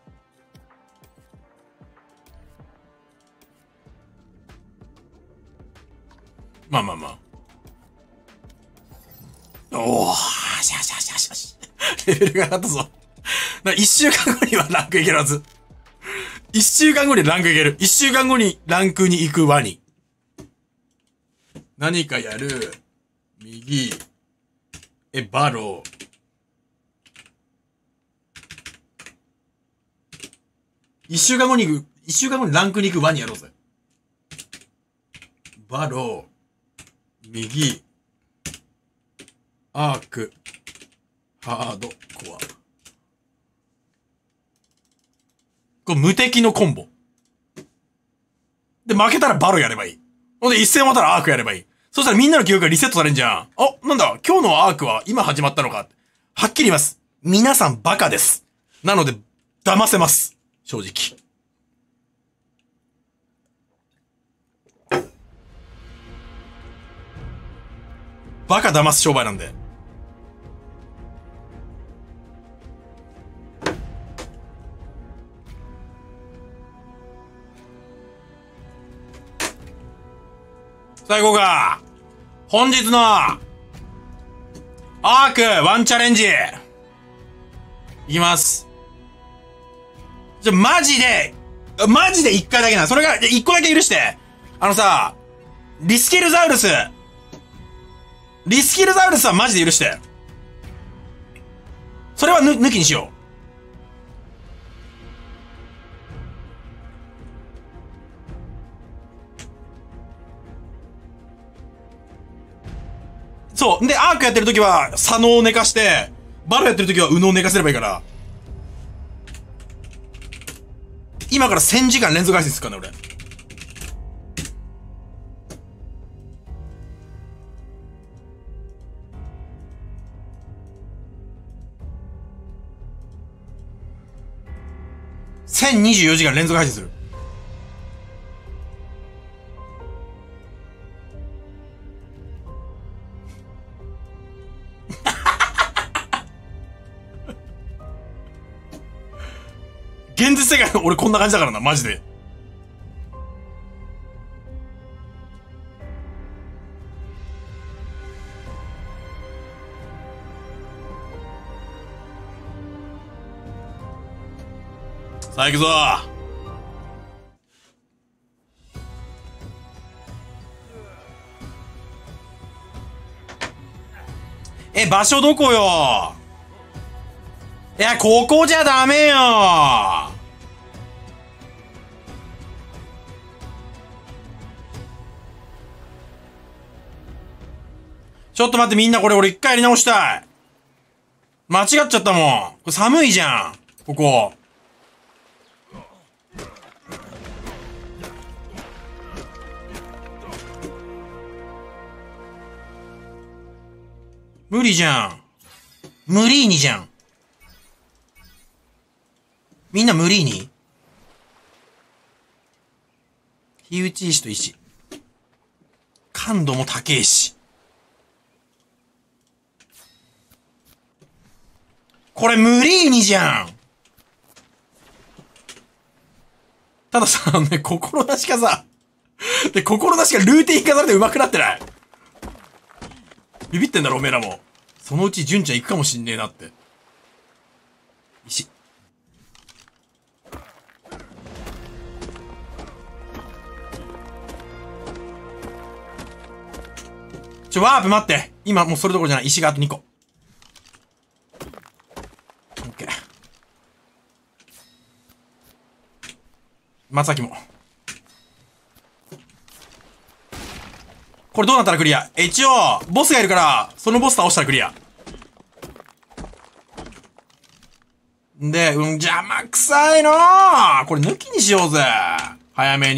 まあまあまあ。おー、しゃしゃしゃしゃし。レベルが上がったぞ。だから一週間後にはランクいけるはず。一週間後にランクいける。一週間後にランクに行くワニ。何かやる。右。え、バロー。一週間後に行く、一週間後にランクに行くワニやろうぜ。バロー。右。アーク。ハード。コア。これ無敵のコンボ。で、負けたらバロやればいい。ほんで、一戦終わったらアークやればいい。そしたらみんなの記憶がリセットされんじゃん。あ、なんだ、今日のアークは今始まったのか。はっきり言います。皆さんバカです。なので、騙せます。正直。バカ騙す商売なんで。さあ行こうか。本日のアークワンチャレンジいきます。じゃ、マジでマジで一回だけな。それが一個だけ許して。あのさ、リスケルザウルスリスケルザウルスはマジで許して。それはぬ抜きにしよう。そう。で、アークやってるときは、左脳を寝かして、バロやってるときは右脳を寝かせればいいから。今からせんじかん連続配信するからね、俺。せんにじゅうよじかん連続配信する。現実世界の俺こんな感じだからな、マジで。さあ行くぞ。え、場所どこよ。いや、ここじゃダメよ。ちょっと待って、みんなこれ俺一回やり直したい。間違っちゃったもん。これ寒いじゃん。ここ。無理じゃん。無理にじゃん。みんな無理に火打ち石と石。感度も高えし。 これ無理にじゃん。たださ、あのね、心なしかさ、で、心なしかルーティン化されて上手くなってない？ビビってんだろ、おめえらも。そのうち純ちゃん行くかもしんねえなって。石。ちょ、ワープ待って。今もうそれどころじゃない。石があとにこ。オッケー。松崎も。これどうなったらクリア？一応、ボスがいるから、そのボス倒したらクリア。んで、うん、邪魔くさいのー。これ抜きにしようぜ。早めに。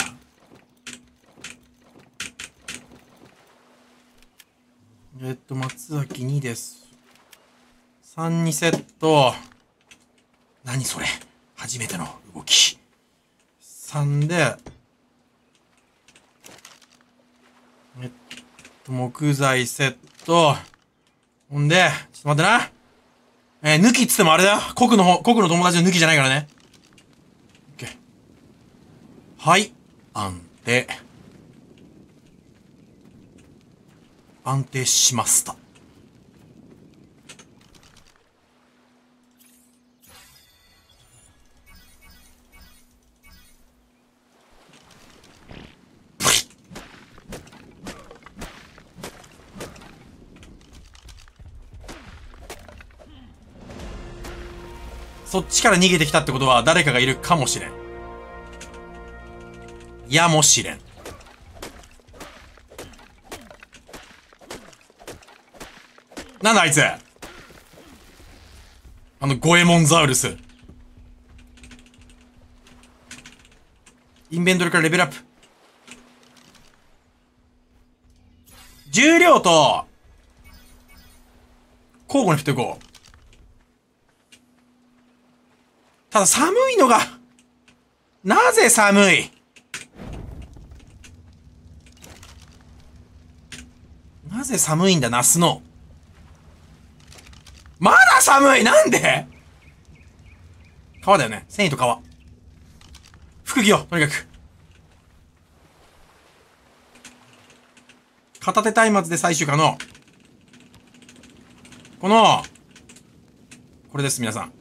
えっと、松崎にです。さんにセット。何それ？初めての動き。さんで、えっと、木材セット。ほんで、ちょっと待ってな。えー、抜きっつってもあれだよ。国の方、国の友達の抜きじゃないからね。オッケー。はい。安定。安定しました。そっちから逃げてきたってことは誰かがいるかもしれん。やもしれん。なんだあいつ。あのゴエモンザウルス。インベントリからレベルアップ。重量と交互に振っていこう。ただ寒いのが、なぜ寒い？なぜ寒いんだ、ナスの。まだ寒い！なんで？川だよね。繊維と川。服着よう、とにかく。片手松明で最終可能。この、これです、皆さん。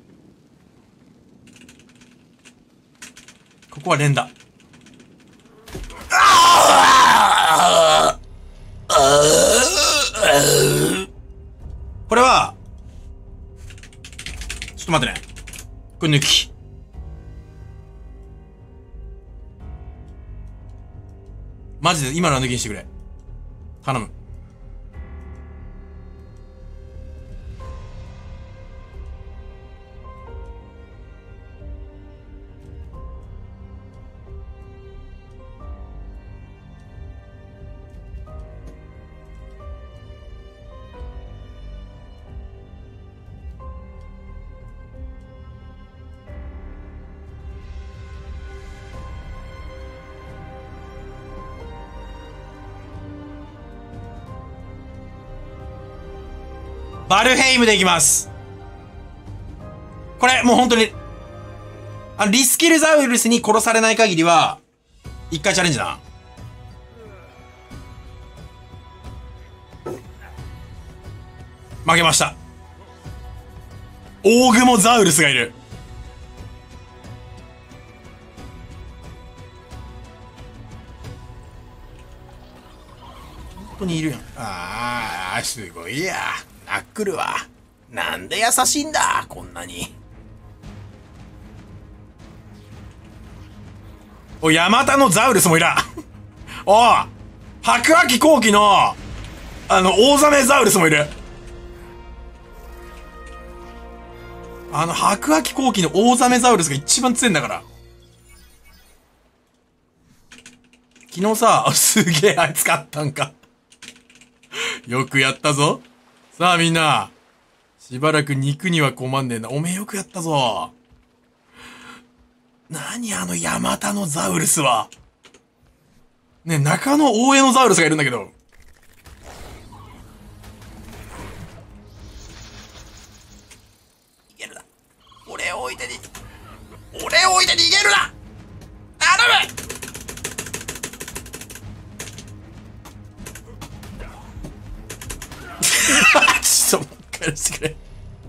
ここは連打。これは、ちょっと待ってね。これ抜き。マジで今のは抜きにしてくれ。頼む。バルヘイムでいきます。これ、もう本当に、あの、リスキルザウルスに殺されない限りは、一回チャレンジな。負けました。オーグモザウルスがいる。本当にいるやん。ああ、すごいや。ナックルは、なんで優しいんだ、こんなに。お、ヤマタのザウルスもいら。お白亜紀後期の、あの、オオザメザウルスもいる。あの、白亜紀後期のオオザメザウルスが一番強いんだから。昨日さ、すげえあいつ勝ったんか。よくやったぞ。さあみんな、しばらく肉には困んねえな。おめえよくやったぞ。何あのヤマタのザウルスは。ねえ、中野大江のザウルスがいるんだけど。 俺を置いて逃げるな。頼む。ちょっと帰らせてくれ。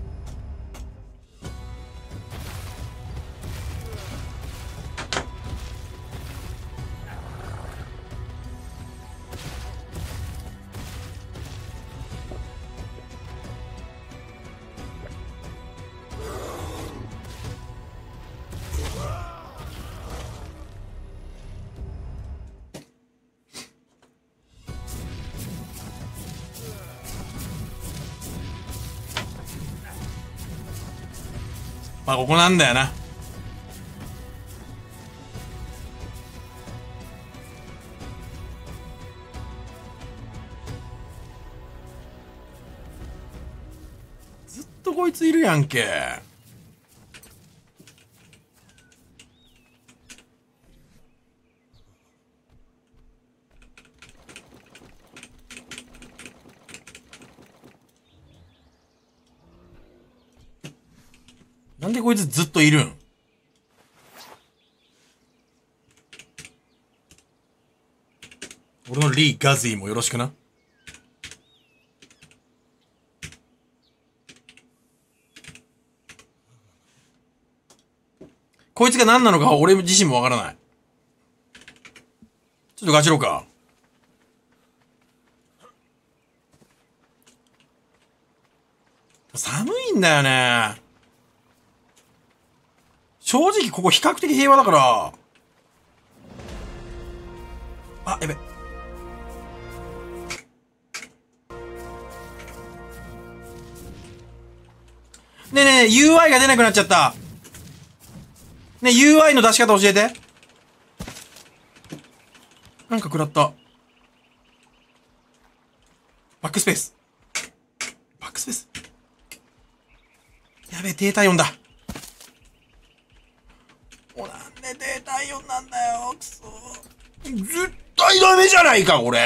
まあここなんだよな。ずっとこいついるやんけ。なんでこいつずっといるん？俺のリー・ガズィもよろしくな。こいつが何なのか俺自身もわからない。ちょっとガチろうか。寒いんだよね。正直ここ比較的平和だから。あ、やべ。ねえねえねえ、ユーアイ が出なくなっちゃった。ねえ、ユーアイ の出し方教えて。なんか食らった。バックスペース。バックスペース。やべえ、低体温だ。もうなんで低体温なんだよ、くそ。絶対ダメじゃないか、これ。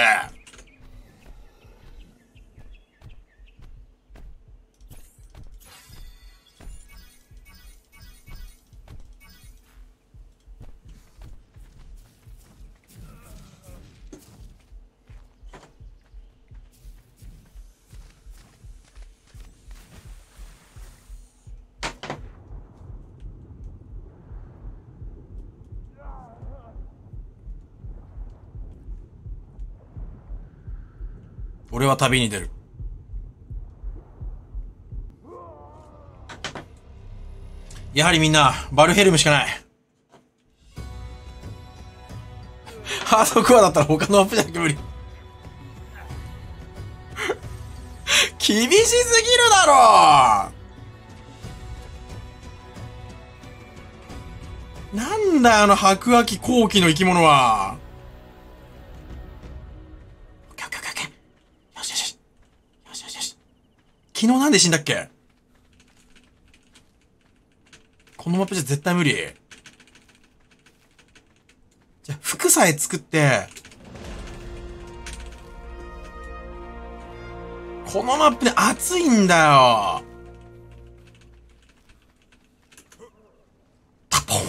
俺は旅に出る。やはりみんな、バルヘルムしかない。ハードコアだったら他のアップじゃなくて無理。厳しすぎるだろう。なんだよ、あの白亜紀後期の生き物は。昨日なんで死んだっけ？このマップじゃ絶対無理。じゃあ、服さえ作って、このマップで暑いんだよ。タポーン。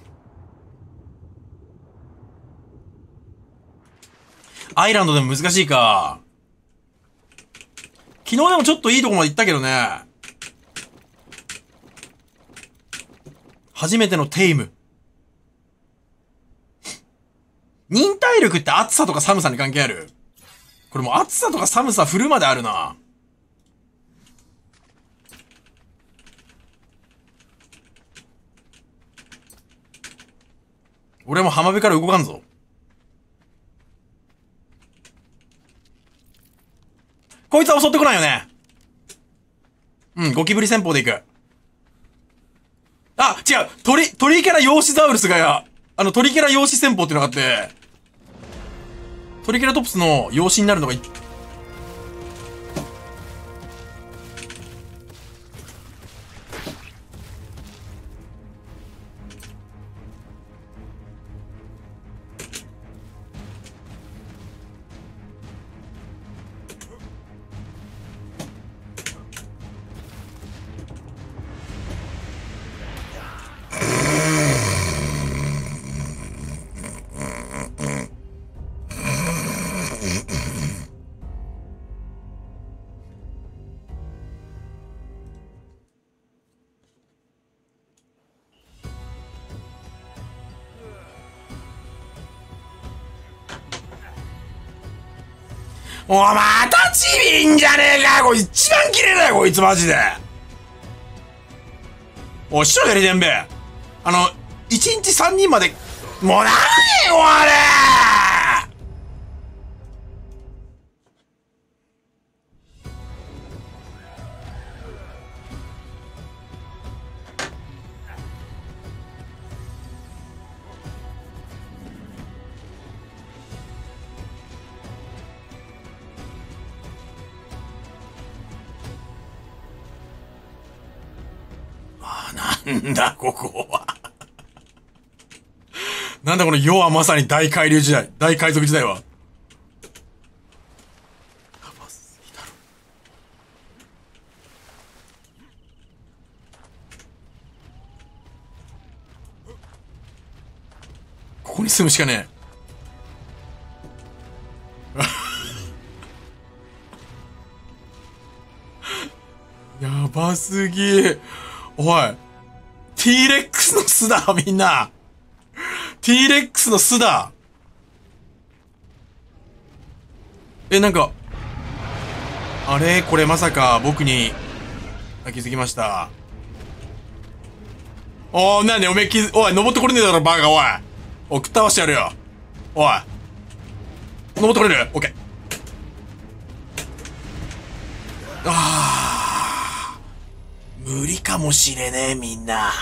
アイランドでも難しいか。昨日でもちょっといいとこまで行ったけどね。初めてのテイム。忍耐力って暑さとか寒さに関係ある？これもう暑さとか寒さ振るまであるな。俺も浜辺から動かんぞ。こいつは襲ってこないよね。うん、ゴキブリ戦法で行く。あ、違う鳥、鳥キャラヨーシザウルスが、あの鳥キャラヨーシ戦法っていうのがあって、トリケラトプスの養子になるのがいおまたちびんじゃねえか。これ一番綺麗だよ、こいつマジで。おい、師匠やりてんべ。あの、一日三人まで、もう何よ、あれなんだ、ここは。なんだ、この世はまさに大海流時代、大海賊時代は。やばすぎだろ。ここに住むしかねえ。やばすぎ。おい。T レックスの巣だ、みんな。T レックスの巣だ。え、なんか。あれこれまさか僕に、あ、気づきました。おー、なんでおめえ気づ、おい、登ってこれねえだろ、バカ、おい。おい、食ったわしてやるよ。おい。登ってこれる？オッケー。あー。無理かもしれねえ、みんな。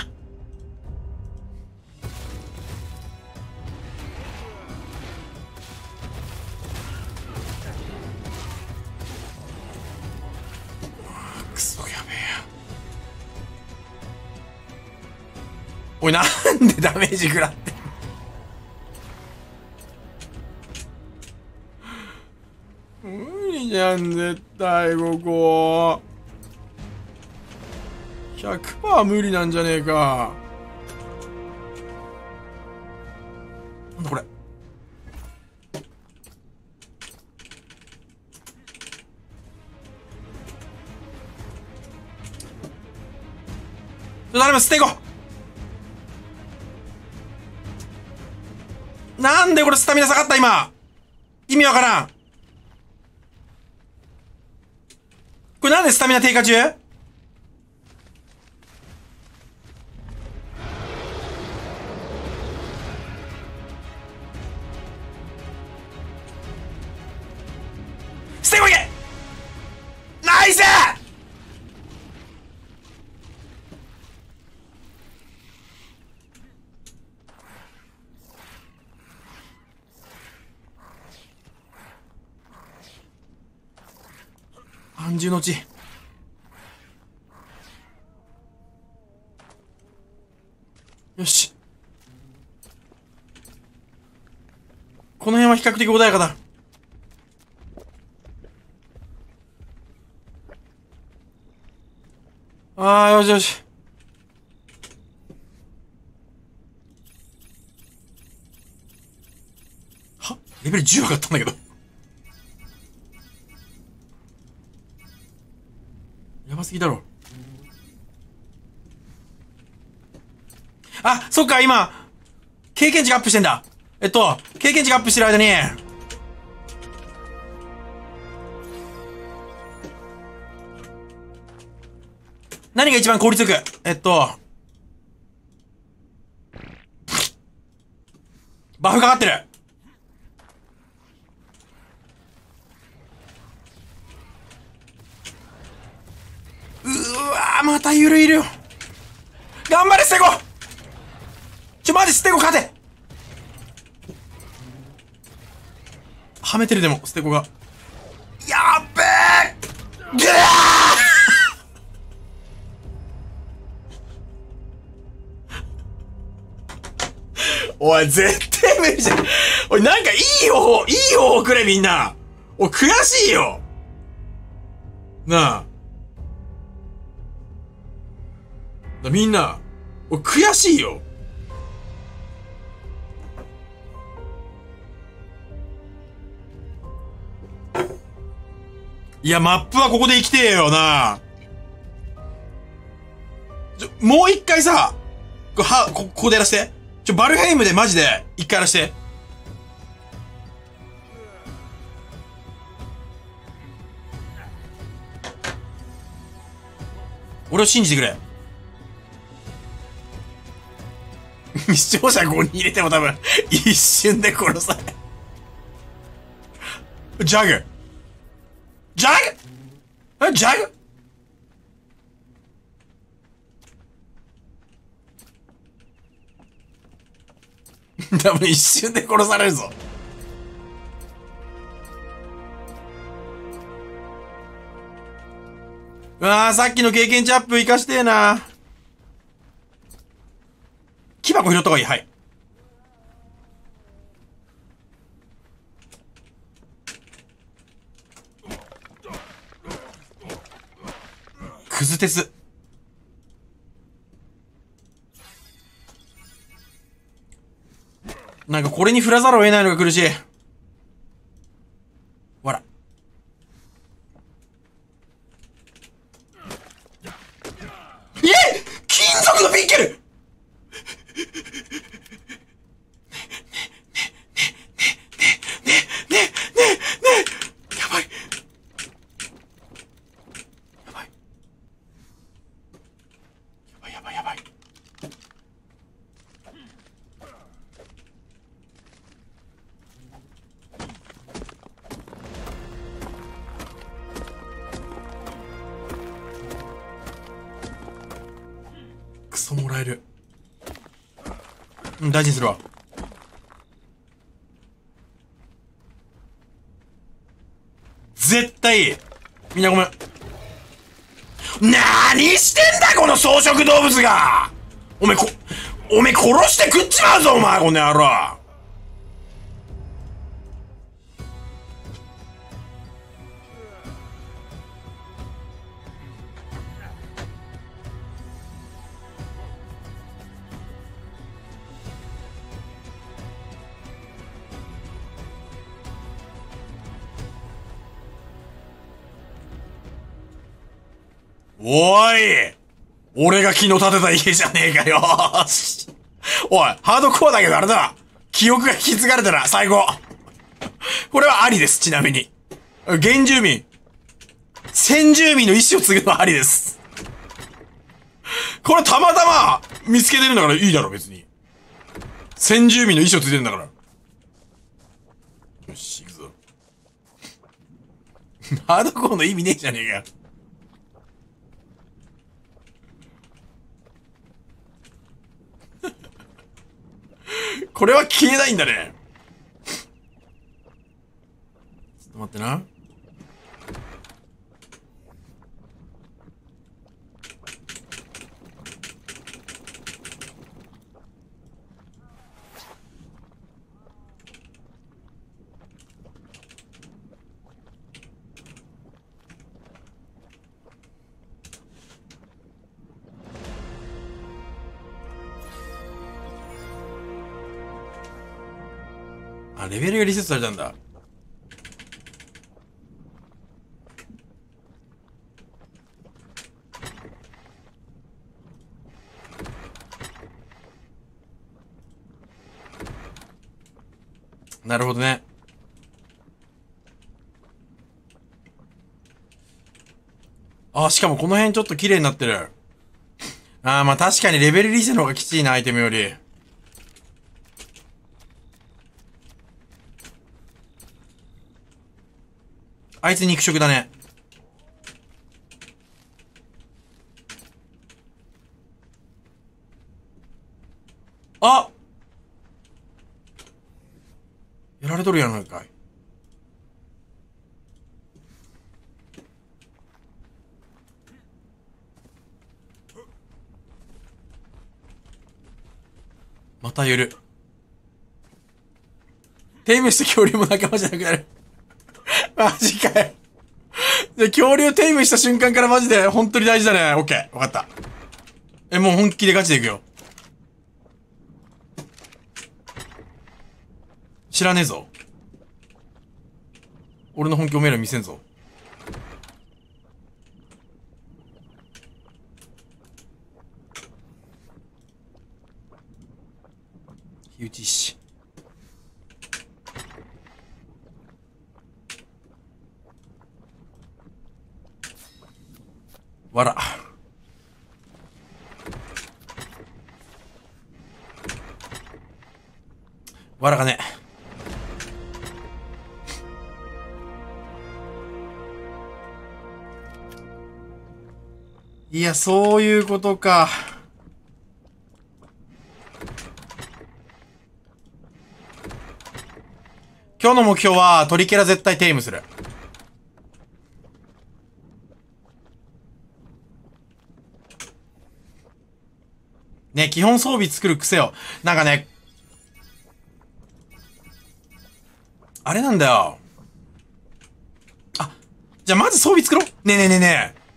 くそやべえや。おい、なんでダメージ食らってんの？無理じゃん、絶対ここ。ひゃくパーセント 無理なんじゃねえか。なんだこれ。誰も捨ていこう。なんでこれスタミナ下がった今。意味わからん。これなんでスタミナ低下中？捨てこいけ！ナイス！安住の地。よし。この辺は比較的穏やかだ。ああ、よしよし。は？レベルじゅう上がったんだけど。やばすぎだろ。あ、そっか、今、経験値がアップしてんだ。えっと、経験値がアップしてる間に、何が一番効率よく、えっと、バフかかってる。うわー、またゆるいるよ。頑張れ、ステゴ！ちょ、マジステゴ勝て！はめてるでも、ステゴが。やっべー！ぐー！おい、絶対無理じゃん。おい、なんかいい方法、いい方法くれ、みんな。おい、悔しいよ。なあ。みんな、おい、悔しいよ。いや、マップはここで生きてえよな。ちょ、もう一回さ、こ、は、こ、ここでやらして。ちょ、バルヘイムでマジで、一回やらして。 俺を信じてくれ。視聴者ごにん入れても多分、一瞬で殺され。ジャグジャグえジャグ多分一瞬で殺されるぞ。うわー、さっきの経験値アップ活かしてえな。木箱拾った方がいい。はい。クズ鉄。なんかこれに振らざるを得ないのが苦しい。わら。え金属のピンケルやばい。やばい。やばいやばいやばい。クソもらえる。うん、大事にするわ。絶対いい。みんなごめん。なーにしてんだこの草食動物が。おめこ、おめ殺して食っちまうぞお前この野郎。おーい俺が昨日建てた家じゃねえかよーし。おい、ハードコアだけどあれだ。記憶が引き継がれたら最高。これはありです、ちなみに。原住民。先住民の意思を継ぐのはありです。これたまたま見つけてるんだからいいだろ、別に。先住民の意思を継いでるんだから。よし、行くぞ。ハードコアの意味ねえじゃねえかよ。これは消えないんだね。ちょっと待ってな。あ、レベルがリセットされたんだ。なるほどね。あ、しかもこの辺ちょっと綺麗になってる。あー、まあ確かにレベルリセの方がきついな、アイテムより。あいつ肉食だね。あ、やられとるやないかい。またゆる。テイムした恐竜も仲間じゃなくなる。マジかよ。で、恐竜テイムした瞬間からマジで本当に大事だね。オッケー。わかった。え、もう本気でガチでいくよ。知らねえぞ。俺の本気おめえら見せんぞ。火打ちし。わら。 わらがね。いや、そういうことか。今日の目標は、トリケラ絶対テイムする。ね、基本装備作る癖よ。なんかね、あれなんだよ。あ、じゃあまず装備作ろう。ねえねえねえねえ。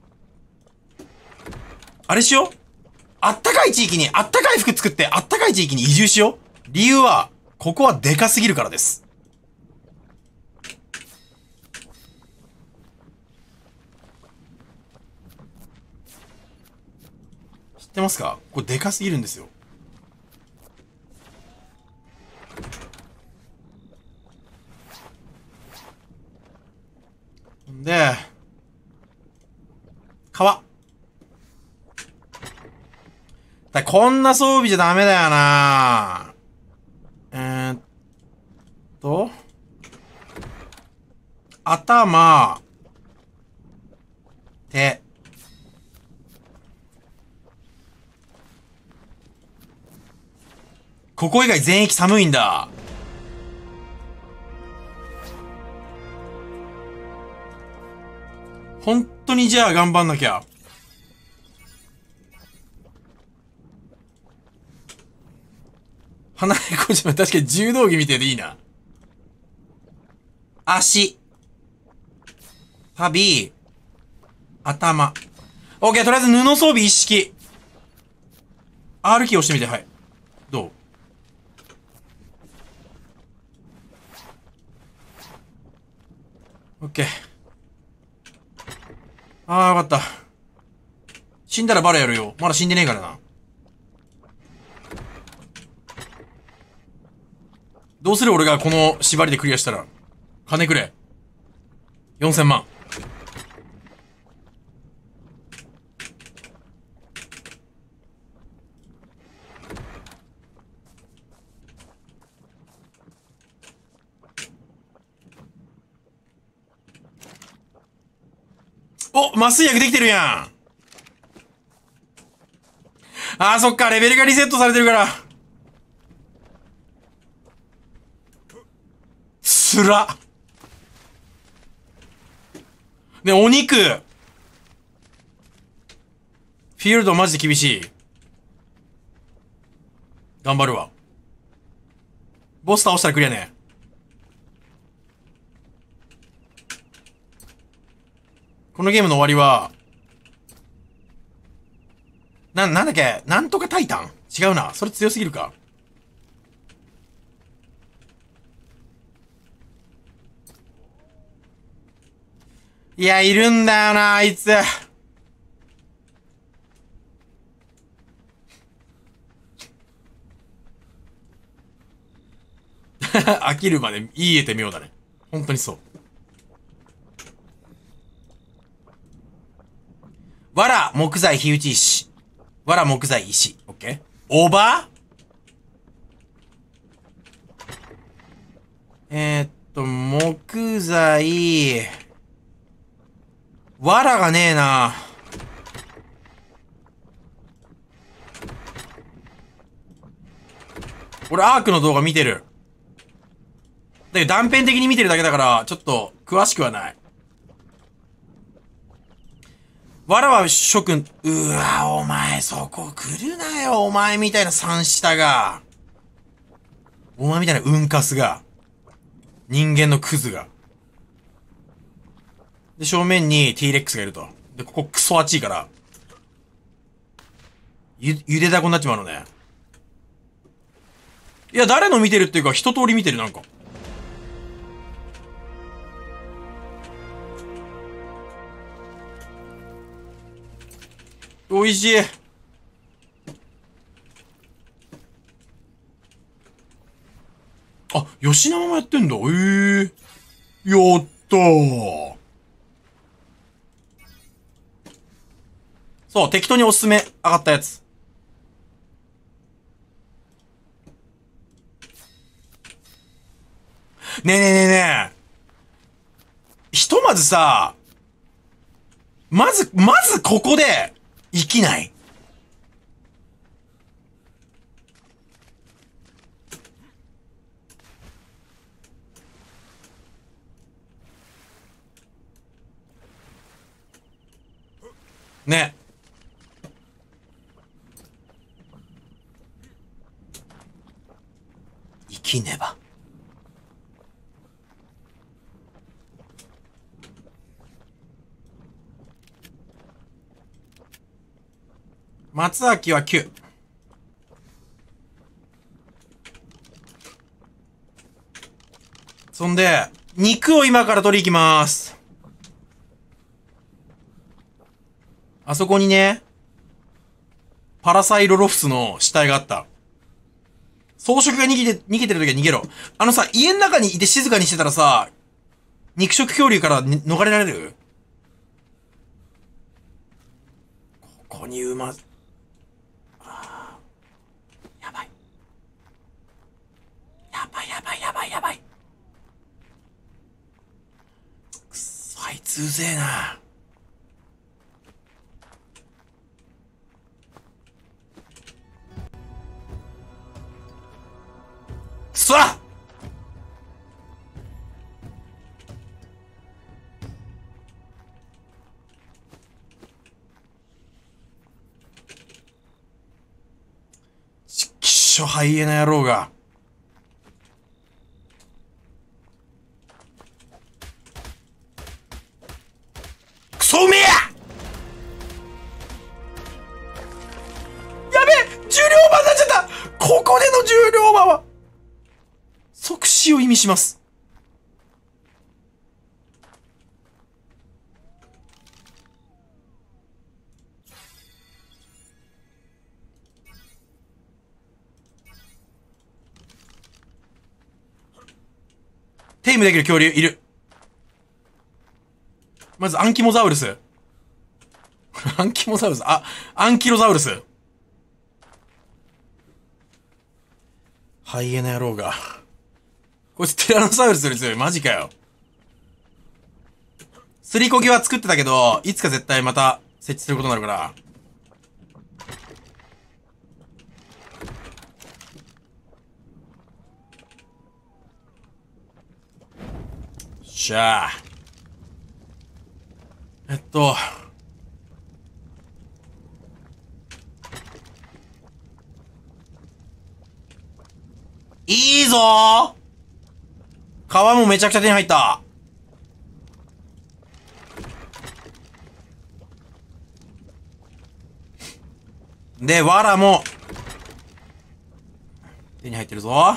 あれしよう。あったかい地域に、あったかい服作って、あったかい地域に移住しよう。理由は、ここはでかすぎるからです。知ってますか？これでかすぎるんですよ。んで、川。だこんな装備じゃダメだよな。えー、っと、頭、手。ここ以外全域寒いんだ。本当にじゃあ頑張んなきゃ。離れこじゃ確かに柔道着みたいでいいな。足。旅。頭。オッケー、とりあえず布装備一式。アール キー押してみて、はい。どう？オッケー。あー、よかった。死んだらバラやるよ。まだ死んでねえからな。どうする俺がこの縛りでクリアしたら。金くれ。よんせんまん。お、麻酔薬できてるやん。あー、そっか、レベルがリセットされてるから。つら。ね、お肉。フィールドマジで厳しい。頑張るわ。ボス倒したらクリアね。このゲームの終わりは、な、なんだっけなんとかタイタン違うな。それ強すぎるか。いや、いるんだよな、あいつ。飽きるまでいい絵てみようだね。本当にそう。わら、木材、火打ち石。わら、木材、石。オッケー。オーバーえー、っと、木材、わらがねえな。俺、アークの動画見てる。だけど断片的に見てるだけだから、ちょっと、詳しくはない。わらは諸君、うわ、お前そこ来るなよ、お前みたいな三下が。お前みたいなウンカスが。人間のクズが。で、正面に T レックスがいると。で、ここクソ熱いから。ゆ、ゆでだこになっちまうのね。いや、誰の見てるっていうか、一通り見てる、なんか。おいしい。あ、吉永もやってんだ。ええー。やったー。そう、適当におすすめ上がったやつ。 ねえねえねえねえ。ひとまずさ、まず、まずここで、生きない？ね。生きねば。松明はきゅう。そんで、肉を今から取り行きまーす。あそこにね、パラサイロロフスの死体があった。装飾が逃げて、逃げてるときは逃げろ。あのさ、家の中にいて静かにしてたらさ、肉食恐竜から、ね、逃れられる？ここに馬、あー、やばい。やばいやばいやばいやばい。くっそ、あいつうぜえな。くそ！ちっきしょハイエナ野郎が。クソうめえや！やべえ！重量オーバーになっちゃった！ここでの重量オーバーは即死を意味します。テイムできる恐竜いる。まずアンキモザウルス。アンキモザウルス。あ、アンキロザウルス。ハイエナ野郎が。こいつティラノサウルスより強い。マジかよ。すりこぎは作ってたけど、いつか絶対また設置することになるから。しゃあ。えっと。いいぞー！皮もめちゃくちゃ手に入った。で、藁も手に入ってるぞ。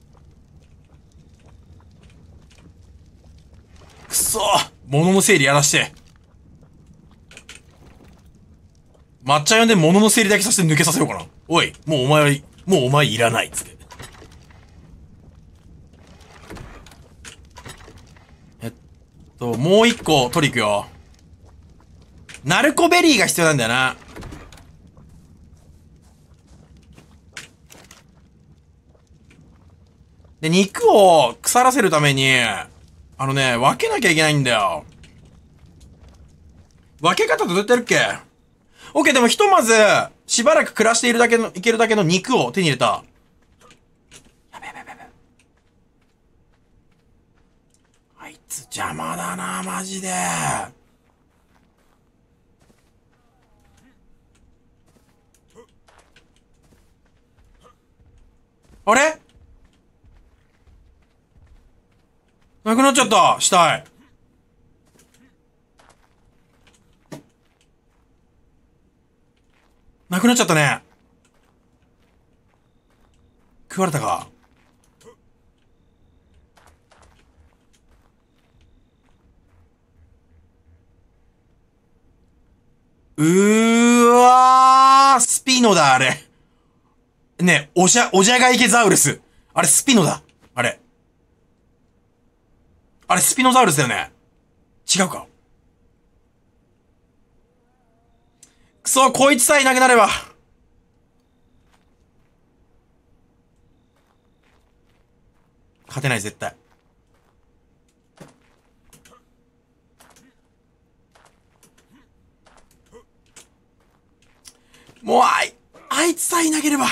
くそー！物の整理やらして。抹茶呼んで物の整理だけさせて抜けさせようかな。おい、もうお前は、もうお前いらないっつって。えっと、もう一個取り行くよ。ナルコベリーが必要なんだよな。で、肉を腐らせるために、あのね、分けなきゃいけないんだよ。分け方どうやってやるっけ？オッケー、でもひとまず、しばらく暮らしているだけの、いけるだけの肉を手に入れた。やべやべやべやべ。あいつ邪魔だな、マジで。あれ？なくなっちゃった、死体。なくなっちゃったね。食われたか。うーわー、スピノだ、あれ。ねえ、おじゃ、おじゃが池ザウルス。あれ、スピノだ。あれ。あれ、スピノザウルスだよね。違うか。くそ、こいつさえいなくなれば。勝てない、絶対。 もうあい、あいつさえいなければ。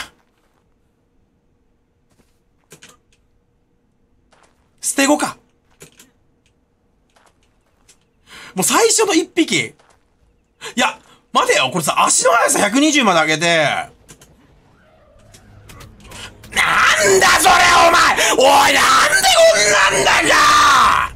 捨て子か。もう最初の一匹。いや、待てよ、これさ、足の速さひゃくにじゅうまで上げて。なんだそれお前、おい、なんでこんなんだか。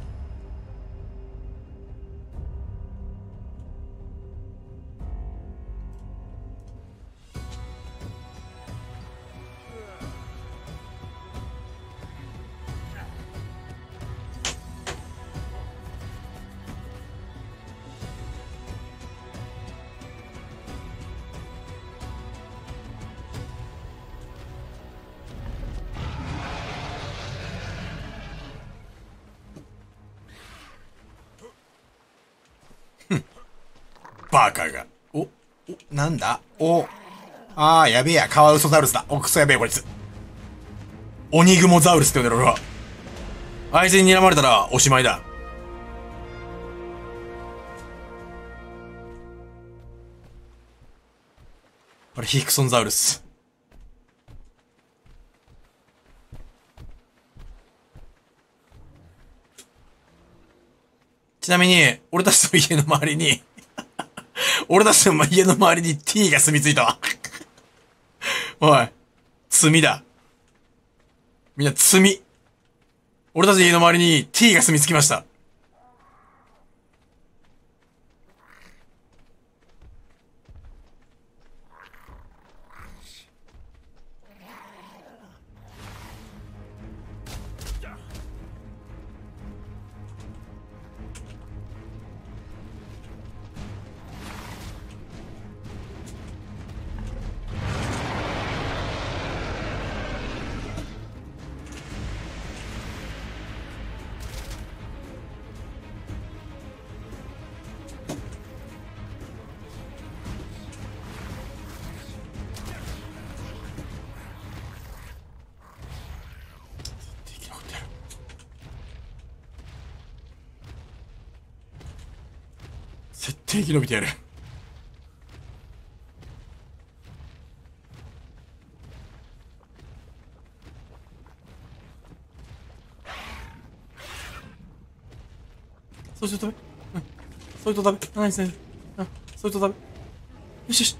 バカが。お、お、なんだお、ああ、やべえや、カワウソザウルスだ。お、クソやべえ、こいつ。オニグモザウルスって呼んでる俺は。あいつに睨まれたらおしまいだ。あれ、ヒクソンザウルス。ちなみに、俺たちの家の周りに、俺たちの家の周りに T が住み着いたわ。おい、罪だ。みんな罪。俺たちの家の周りに T が住み着きました。絶対生き延びてやる。そうしと食べ。うん。そいと食べ。ナイスナイス。うん。そいと食べ。よしよし。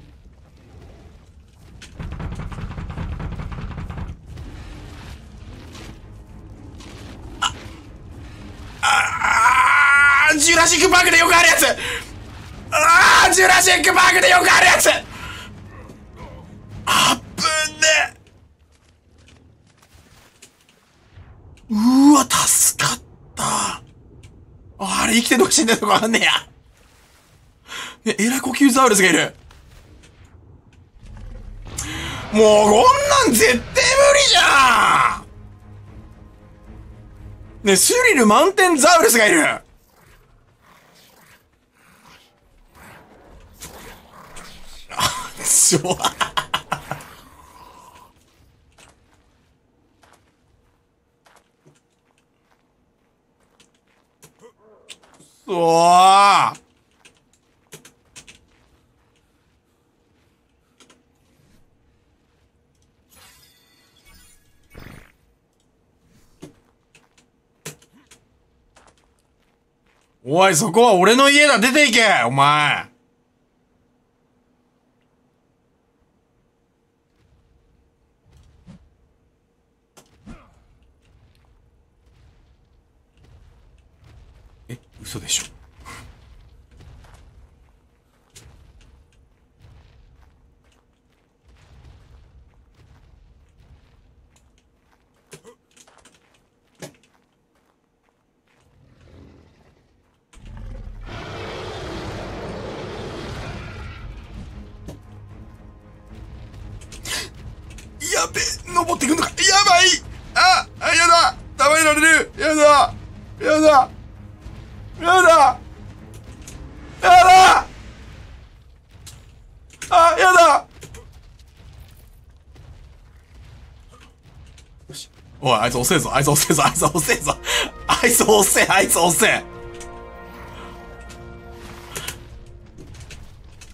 あ、あー、ジュラシックパークでよくあるやつ。あー、ジュラシックパークでよくあるやつ。あっぶね。うーわ、助かった。あれ、生きてるのか死んでるのかわかんねえや。ね、エラ呼吸ザウルスがいる。もう、こんなん絶対無理じゃん。ね、スリルマウンテンザウルスがいる。ちょそうおい、そこは俺の家だ。出て行けお前。え、嘘でしょ。やべえ、登ってくんのか。やばい。あ、あ、やだ。黙れられる。やだ。やだ。やだ。やだ。あ、やだ。よし。おい、あいつ遅えぞ。あいつ遅えぞ。あいつ遅えぞ。あいつ遅え。あいつ遅え。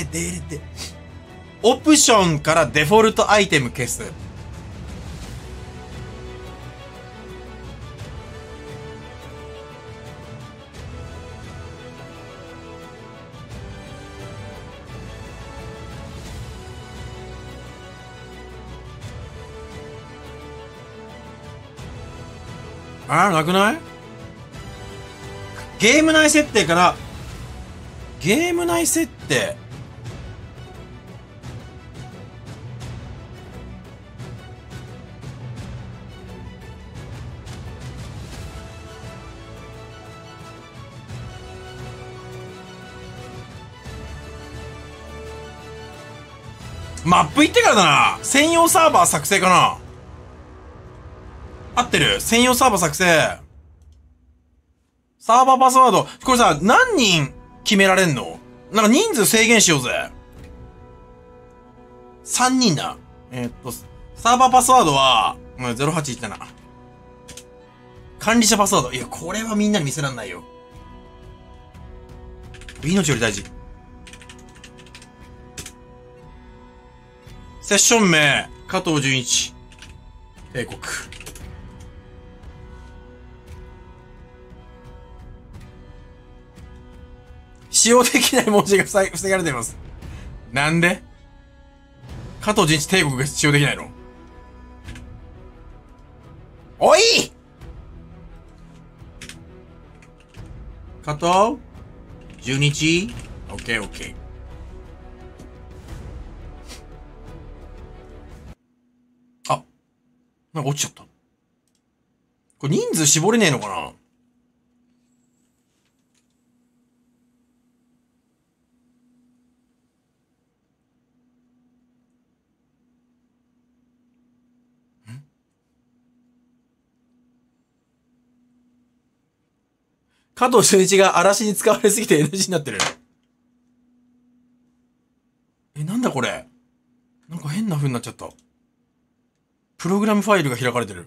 ででれで。オプションからデフォルトアイテム消す。 あー、なくない？ゲーム内設定から、ゲーム内設定。マップ行ってからだな。専用サーバー作成かな。合ってる？専用サーバー作成。サーバーパスワード。これさ、何人決められんの？なんか人数制限しようぜ。さんにんだ。えー、っと、サーバーパスワードは、ゼロはちいちなな。管理者パスワード。いや、これはみんなに見せらんないよ。命より大事。セッション名、加藤純一。帝国。使用できない文字が防がれています。なんで？加藤純一帝国が使用できないの？おい！加藤純一？オッケーオッケー。あ、なんか落ちちゃった。これ人数絞れねえのかな？加藤俊一が嵐に使われすぎて エヌジー になってる。え、なんだこれ。なんか変な風になっちゃった。プログラムファイルが開かれてる。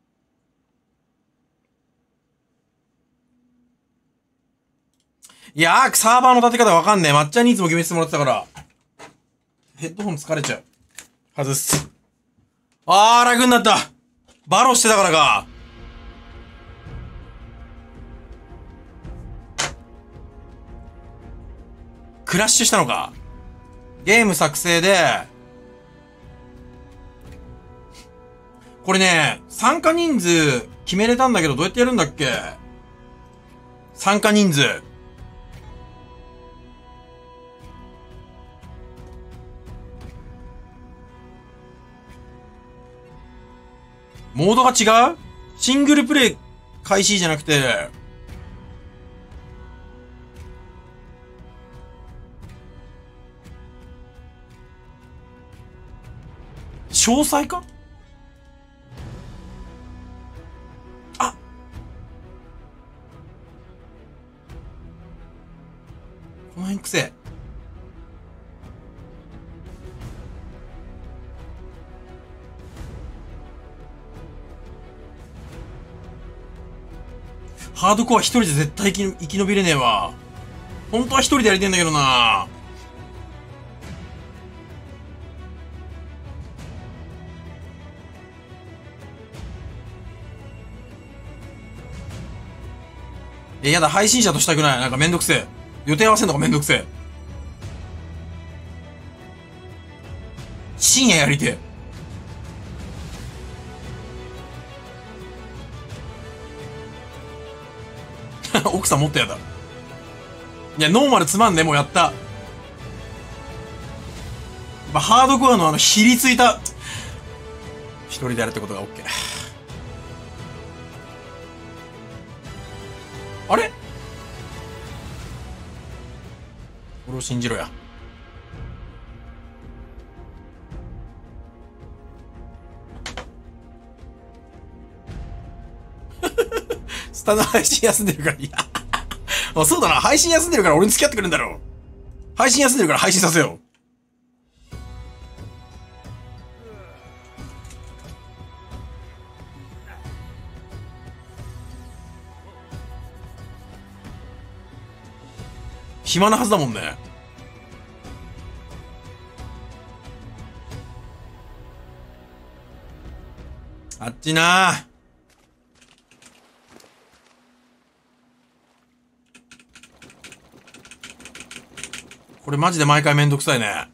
いやー、サーバーの立て方わかんねえ。抹茶にいつも決めてもらってたから。ヘッドホン疲れちゃう。外す。あー、楽になった。バロしてたからか。クラッシュしたのか。ゲーム作成で、これね、参加人数決めれたんだけど、どうやってやるんだっけ？参加人数。モードが違う？シングルプレイ開始じゃなくて、詳細か？あ、この辺くせえ。ハードコア一人で絶対生き、生き延びれねえわ。本当は一人でやりてんだけどな。え、やだ、配信者としたくない。なんかめんどくせえ。予定合わせんのがめんどくせえ。深夜やりてえ。奥さんもっとやだ。いや、ノーマルつまんねえ、もうやった。やっぱハードコアのあの、ひりついた、一人でやるってことが OK。あれ？俺を信じろや。スタンド配信休んでるから、いや。あ、そうだな、配信休んでるから俺に付き合ってくれるんだろう。配信休んでるから配信させよう。暇なはずだもんね。あっちなー。これマジで毎回めんどくさいね。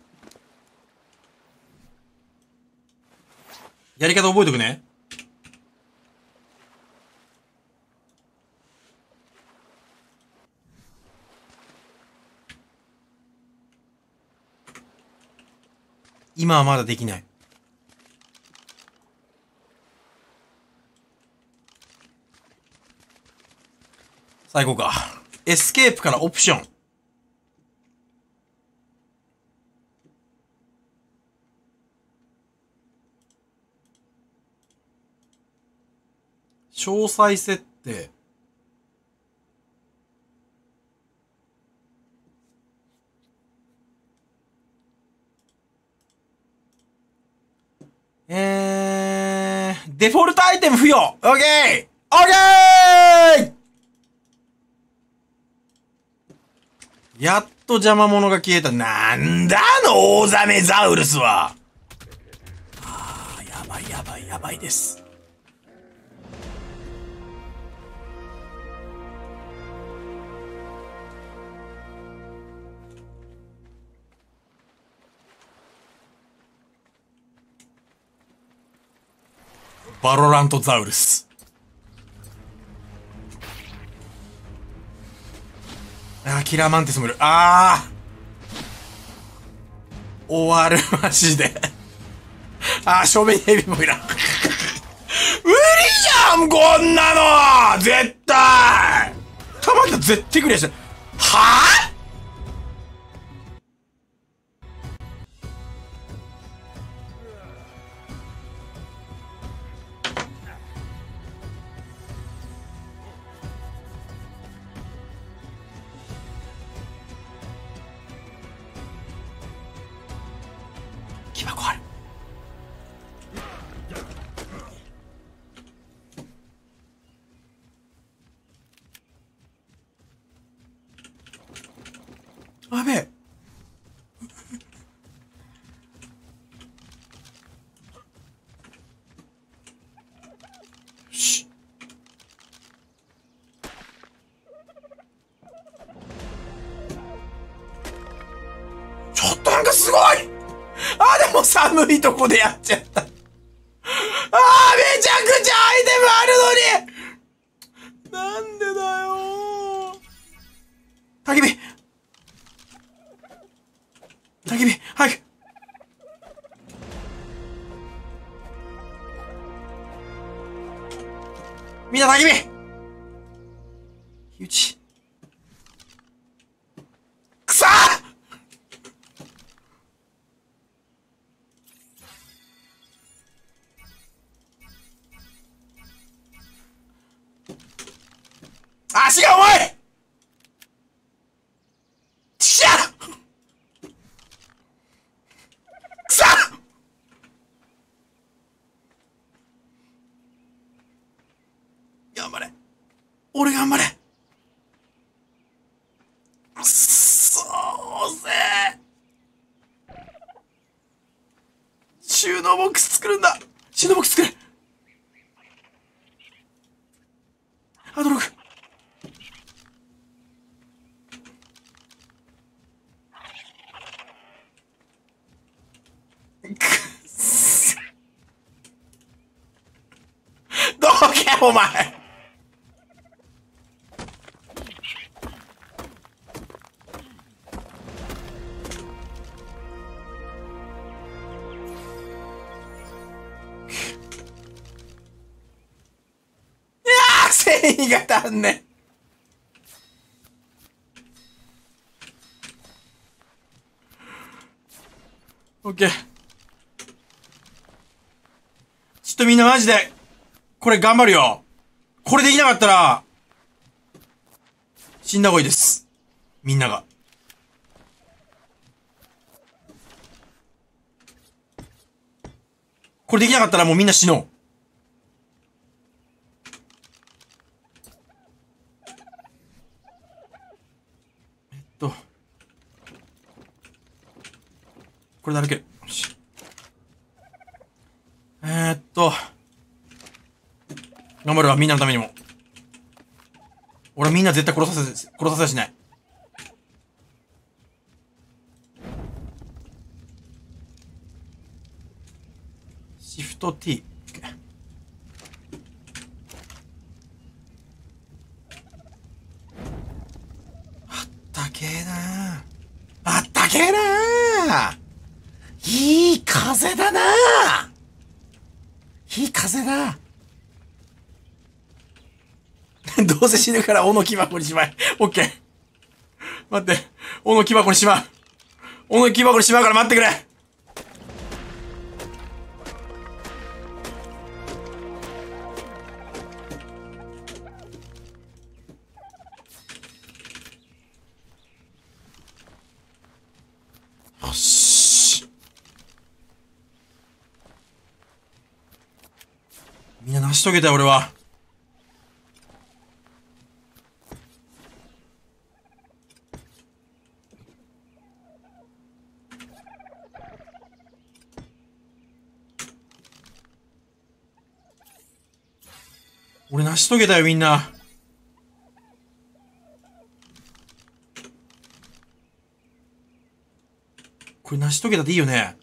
やり方覚えとくね。 今はまだできない。さあ行こうか。エスケープからオプション。詳細設定。えー、デフォルトアイテム付与。オッケーオッケー。やっと邪魔者が消えた。なんだあのオオザメザウルスは。あー、やばいやばいやばいです。バロラントザウルス。あー、キラーマンティスもいる。あー。終わる、マジで。あー、正面にヘビもいる。無理じゃん、こんなの絶対たまに絶対クリアしてる。はぁ木箱ある。やべえ。しちょっとなんかすごい。あ、でも寒いとこでやっちゃった。あー、めちゃくちゃアイテムあるのに。なんでだよー。焚き火焚き火早く。みんな焚き火火打ち。くそー。足が重い。しゃっくそっ。頑張れ。俺頑張れ。くそうぜ。収納ボックス作るんだ。収納ボックス作る。あとろく。どけお前。いやー、繊維が足んね。オッケー。ちょっとみんなマジでこれ頑張るよ。これできなかったら死んだ方がいいです。みんなが。これできなかったらもうみんな死のう。えっとこれだけ。よし。えー、っと頑張るわ、みんなのためにも。俺はみんな絶対殺させ、殺させはしない。シフト T。あったけえなあ。あったけえないい風だな。いい風だ。どうせ死ぬから斧木箱にしまえ。オッケー。待って。斧木箱にしまう。斧木箱にしまうから待ってくれ。よし。みんな成し遂げたよ、俺は。俺成し遂げたよ、みんな。これ成し遂げたっていいよね。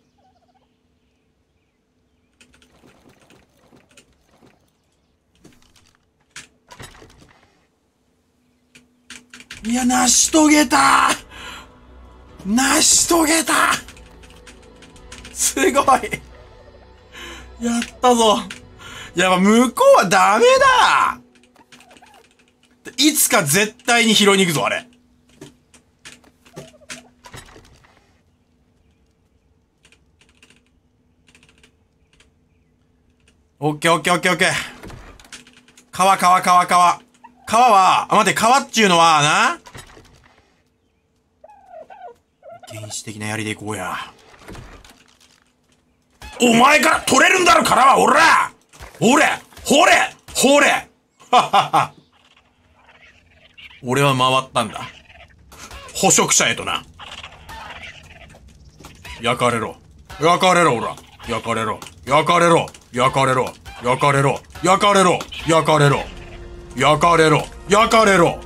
いや、成し遂げた。成し遂げた。すごい。やったぞ。やっぱ向こうはダメだ。いつか絶対に拾いに行くぞ、あれ。オッケーオッケーオッケーオッケー。川川川川。川は、あ、待って、川っちゅうのはな。原始的な槍でいこうや。お前から取れるんだろ、からは、おらほれほれほれははは。俺は回ったんだ。捕食者へとな。焼かれろ。焼かれろ、おら。焼かれろ。焼かれろ。焼かれろ。焼かれろ。焼かれろ。焼かれろ。焼かれろ。焼かれろ。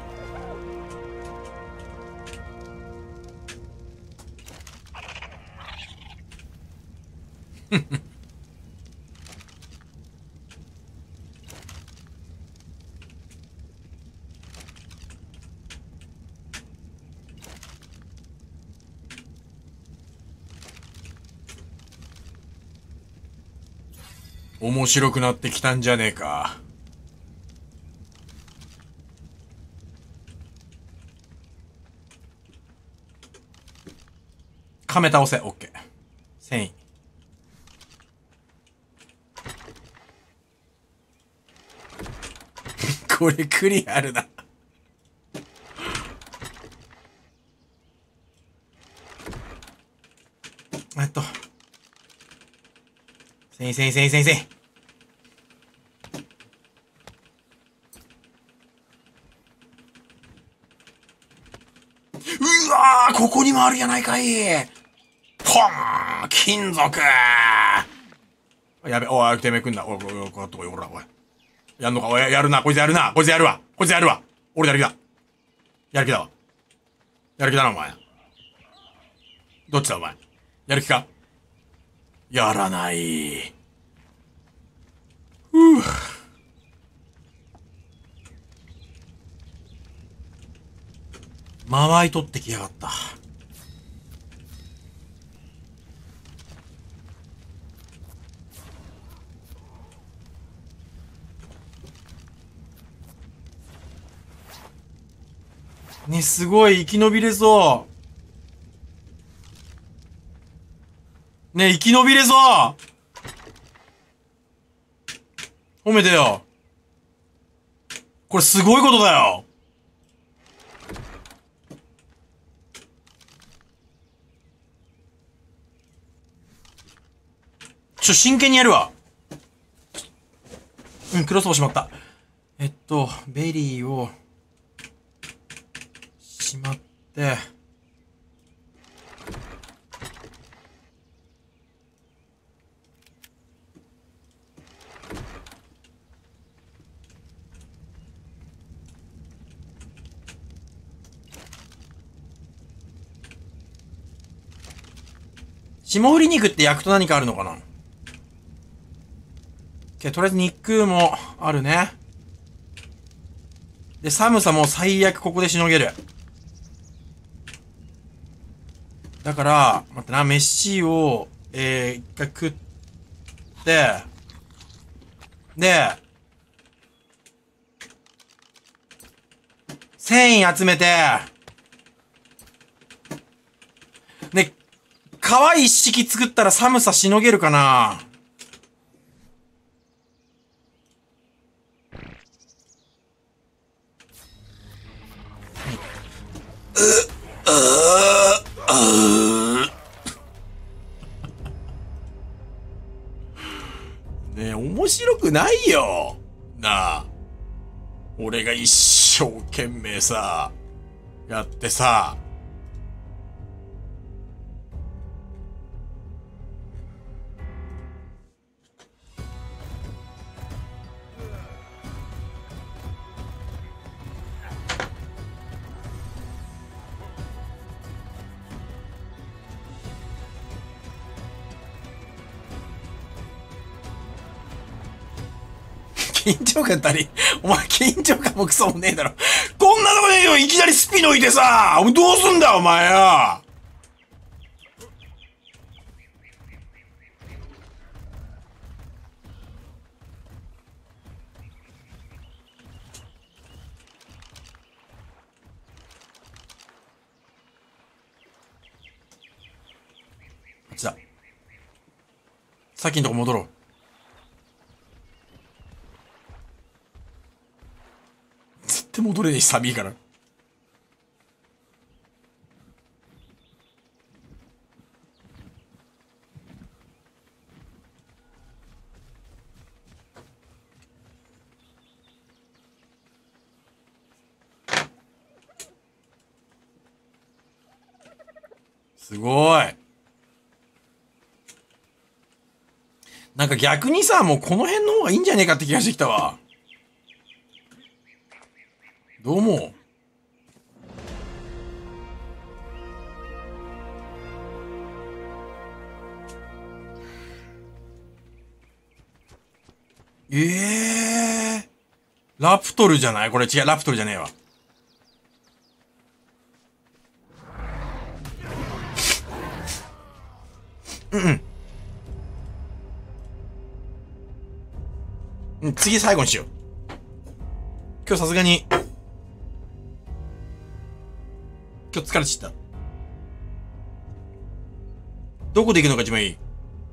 ふんふん。面白くなってきたんじゃねえか。亀倒せ。オッケー。繊維。これクリアルだ。えっと。繊維繊維繊維繊維繊維。うわー、ここにもあるやないかい。ポーン、金属。やべ、おい、てめえ来んな。おい、おい、おい、こうやってこい、おら、おい。やんのか、おい、やるな、こいつやるな、こいつやるわ、こいつやるわ。俺やる気だ。やる気だわ。やる気だな、お前。どっちだ、お前。やる気か。やらない。ふぅ。間合い取ってきやがった。ね、すごい生き延びれそう。ね、生き延びれそう。褒めてよ。これすごいことだよ。ちょ、真剣にやるわ。うん、クロスボウしまった。えっと、ベリーを、しまって、霜降り肉って焼くと何かあるのかな。けとりあえず肉もあるね。で、寒さも最悪ここでしのげる。 だから、待ってな、飯を、えー、一回食って、で、繊維集めて、で、皮一式作ったら寒さしのげるかな。ねえ、面白くないよ。なあ。俺が一生懸命さ、やってさ。緊張感ったり、お前緊張感もクソもねえだろ。こんなとこでよ、いきなりスピノいてさ、どうすんだお前よ。あっちだ。さっきのとこ戻ろう。絶対戻れねえし、寒いから。すごい。なんか逆にさ、もうこの辺の方がいいんじゃねえかって気がしてきたわ。どうも。ええー。ラプトルじゃない？これ違う、ラプトルじゃねえわ。うんうん。次最後にしよう。今日さすがに、今日疲れちゃった。どこで行くのが一番いい？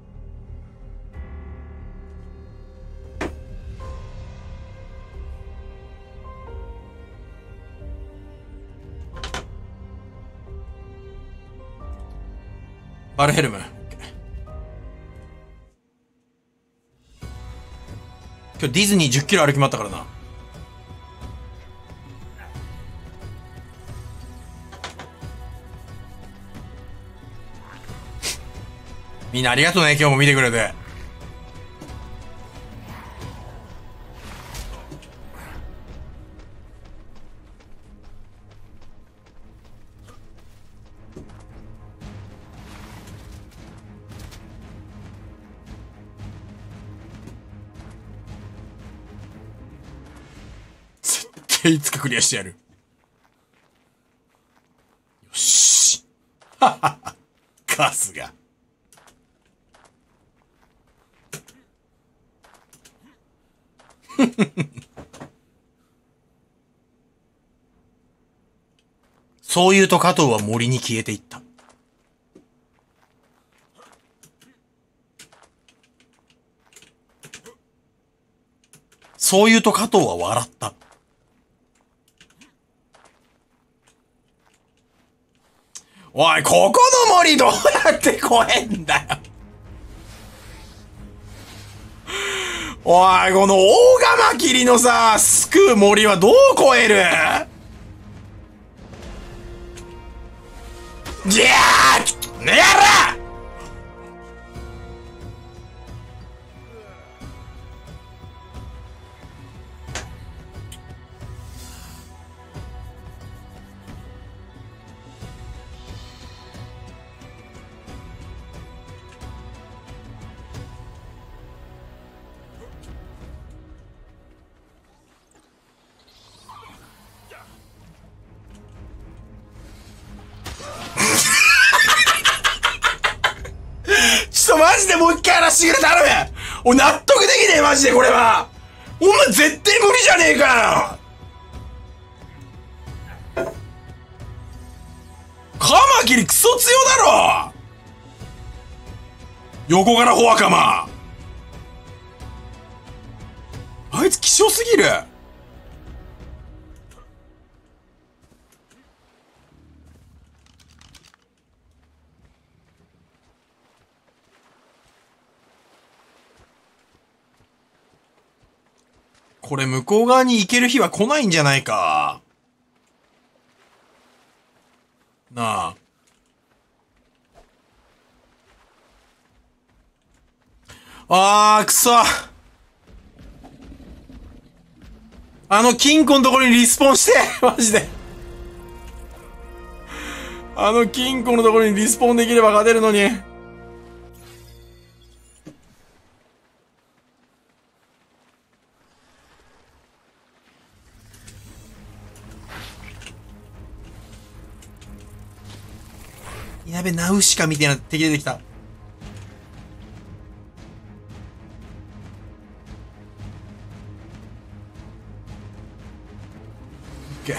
バルヘルム。今日ディズニーじゅっキロ歩き回ったからな。みんなありがとうね、今日も見てくれて。絶対いつかクリアしてやる。よし。ははは。カスが。そう言うと加藤は森に消えていった。そう言うと加藤は笑った。おい、ここの森どうやって越えんだよ。おい、この大カマキリのさ、すくう森はどう越える？じゃあねやら！ マジでもう一回やらしてくれ、頼む。俺納得できねえ、マジでこれは。お前絶対無理じゃねえかよ。カマキリクソ強だろ。横からホアカマ。あいつ希少すぎる。これ向こう側に行ける日は来ないんじゃないか。なあ。あー、くそ。あの金庫のところにリスポンして、マジで。あの金庫のところにリスポンできれば勝てるのに。やべ、ナウシカみたいな敵出てきた。オッケー。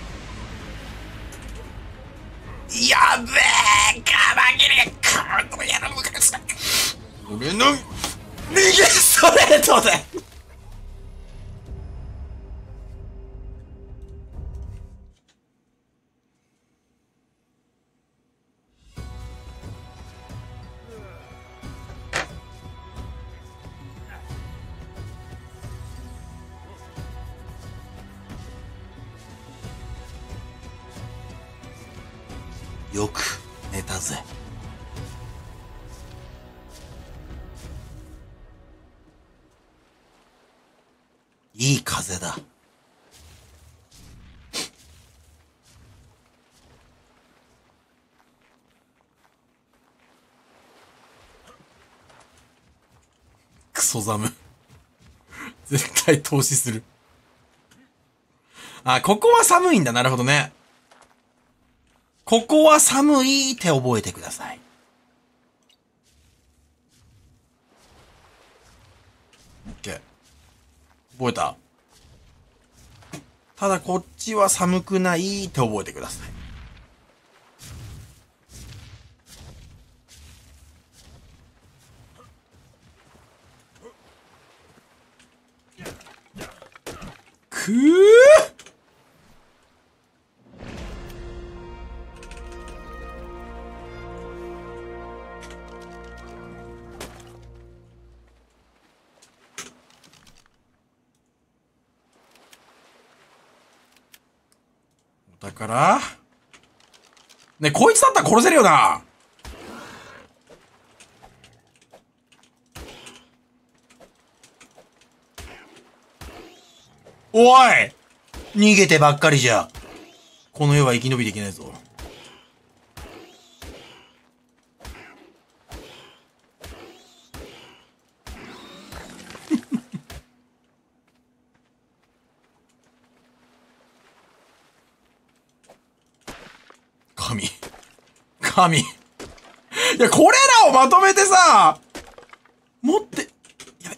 やべえ、カマキリがこの野郎ムカつく。俺の右ストレートで。よく寝たぜ。いい風だ。クソザム。絶対投資する。あ、ここは寒いんだ。なるほどね。ここは寒いって覚えてください。オッケー。覚えた？ただこっちは寒くないって覚えてください。くー！だからね、こいつだったら殺せるよな。おい、逃げてばっかりじゃこの世は生き延びていけないぞ。神。神。いや、これらをまとめてさ、持って、やべ。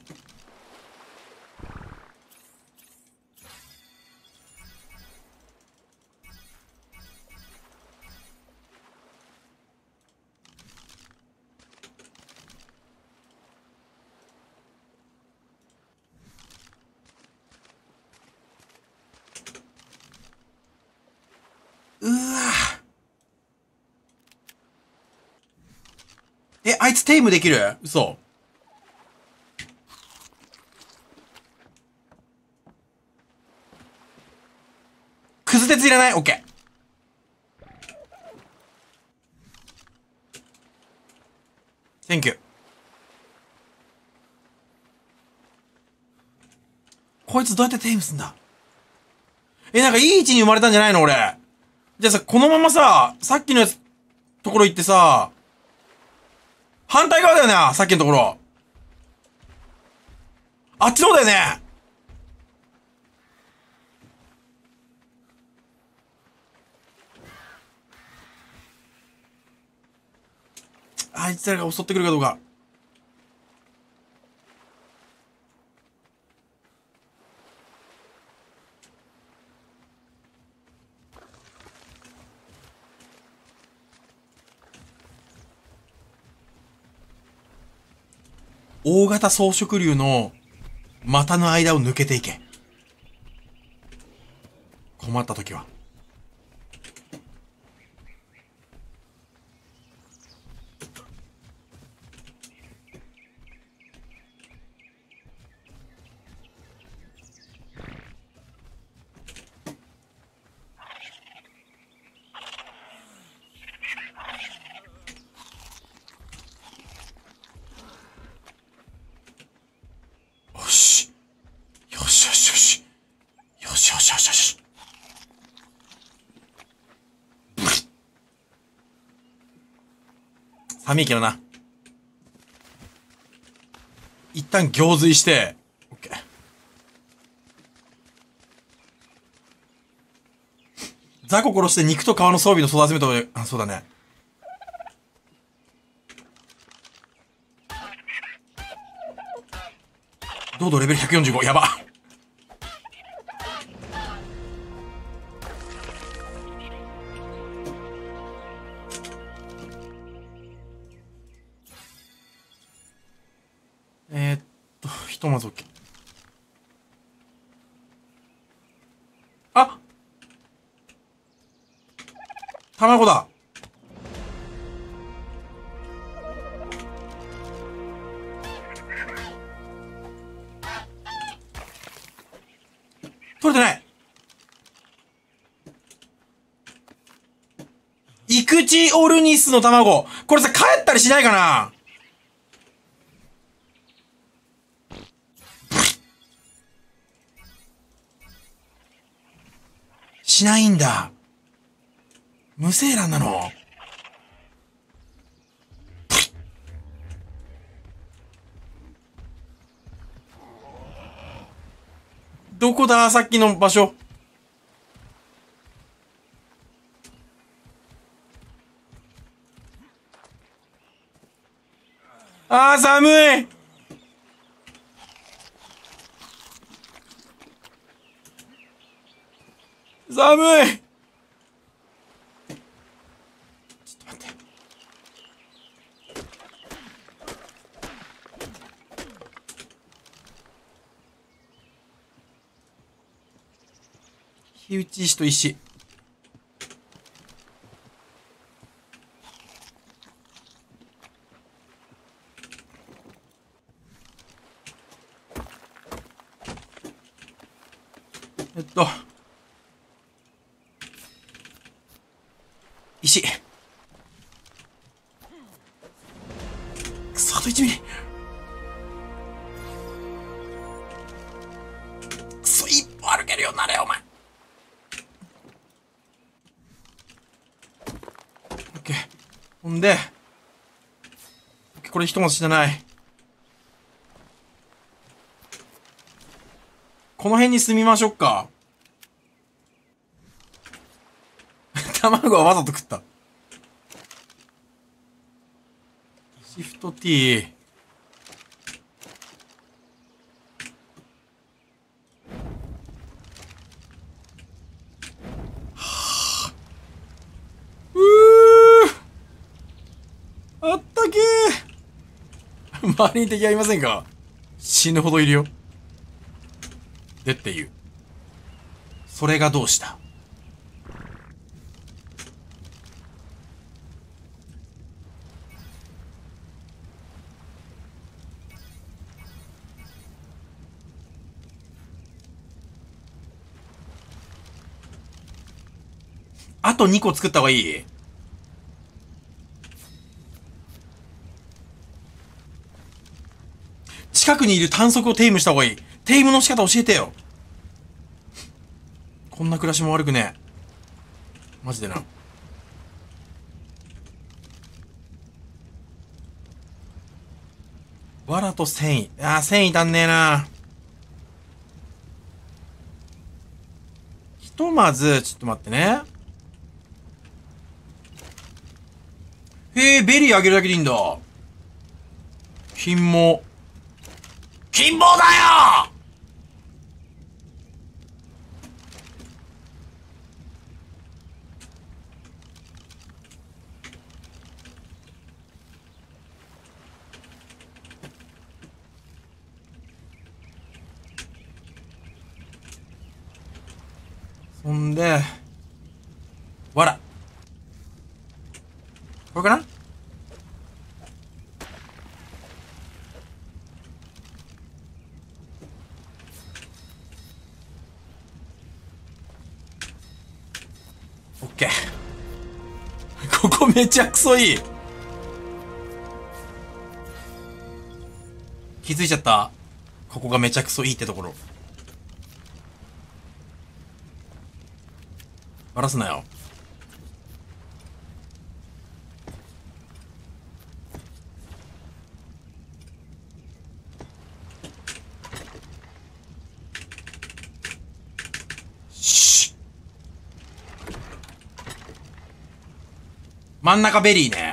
うわえ、あいつテイムできる？嘘。クズ鉄いらない？オッケー。センキュー。こいつどうやってテイムすんだ？え、なんかいい位置に生まれたんじゃないの俺。じゃあさ、このままさ、さっきのやつ、ところ行ってさ、反対側だよな、さっきのところ。あっちの方だよね。あいつらが襲ってくるかどうか。 大型草食竜の股の間を抜けていけ。困った時は。よし。よしよしよし。よしよしよしよし。寒いけどな。一旦行水して、オッケー。雑魚殺して肉と皮の装備の育てめと、あ、そうだね。ドードレベルひゃくよんじゅうご、やば。えー、っと、ひとまず OK。あ、卵だ。取れてない。イクチオルニスの卵。これさ、帰ったりしないかな？しないんだ。無精卵なの？どこださっきの場所。あー、寒い。寒い。ちょっと待って。火打ち石と石。えっと。石。くそ、あといちミリ。くそ、一歩歩けるようになれよ、お前。オッケー。ほんで、これ一文字じゃない。この辺に住みましょうか。卵はわざと食った。シフト T。はあ、うーあったけー。周りに敵はいませんか？死ぬほどいるよ。でっていう。それがどうした？あとにこ作った方がいい？近くにいる短足をテイムした方がいい。テイムの仕方教えてよ。こんな暮らしも悪くねえ。マジでな。藁と繊維。ああ、繊維足んねえな。ひとまず、ちょっと待ってね。へえ、ベリーあげるだけでいいんだ。金毛。金棒だよ。 そんで、わら。これかな？オッケー。ここめちゃくそいい。気づいちゃった。ここがめちゃくそいいってところ。バラすなよ。し真ん中ベリーね。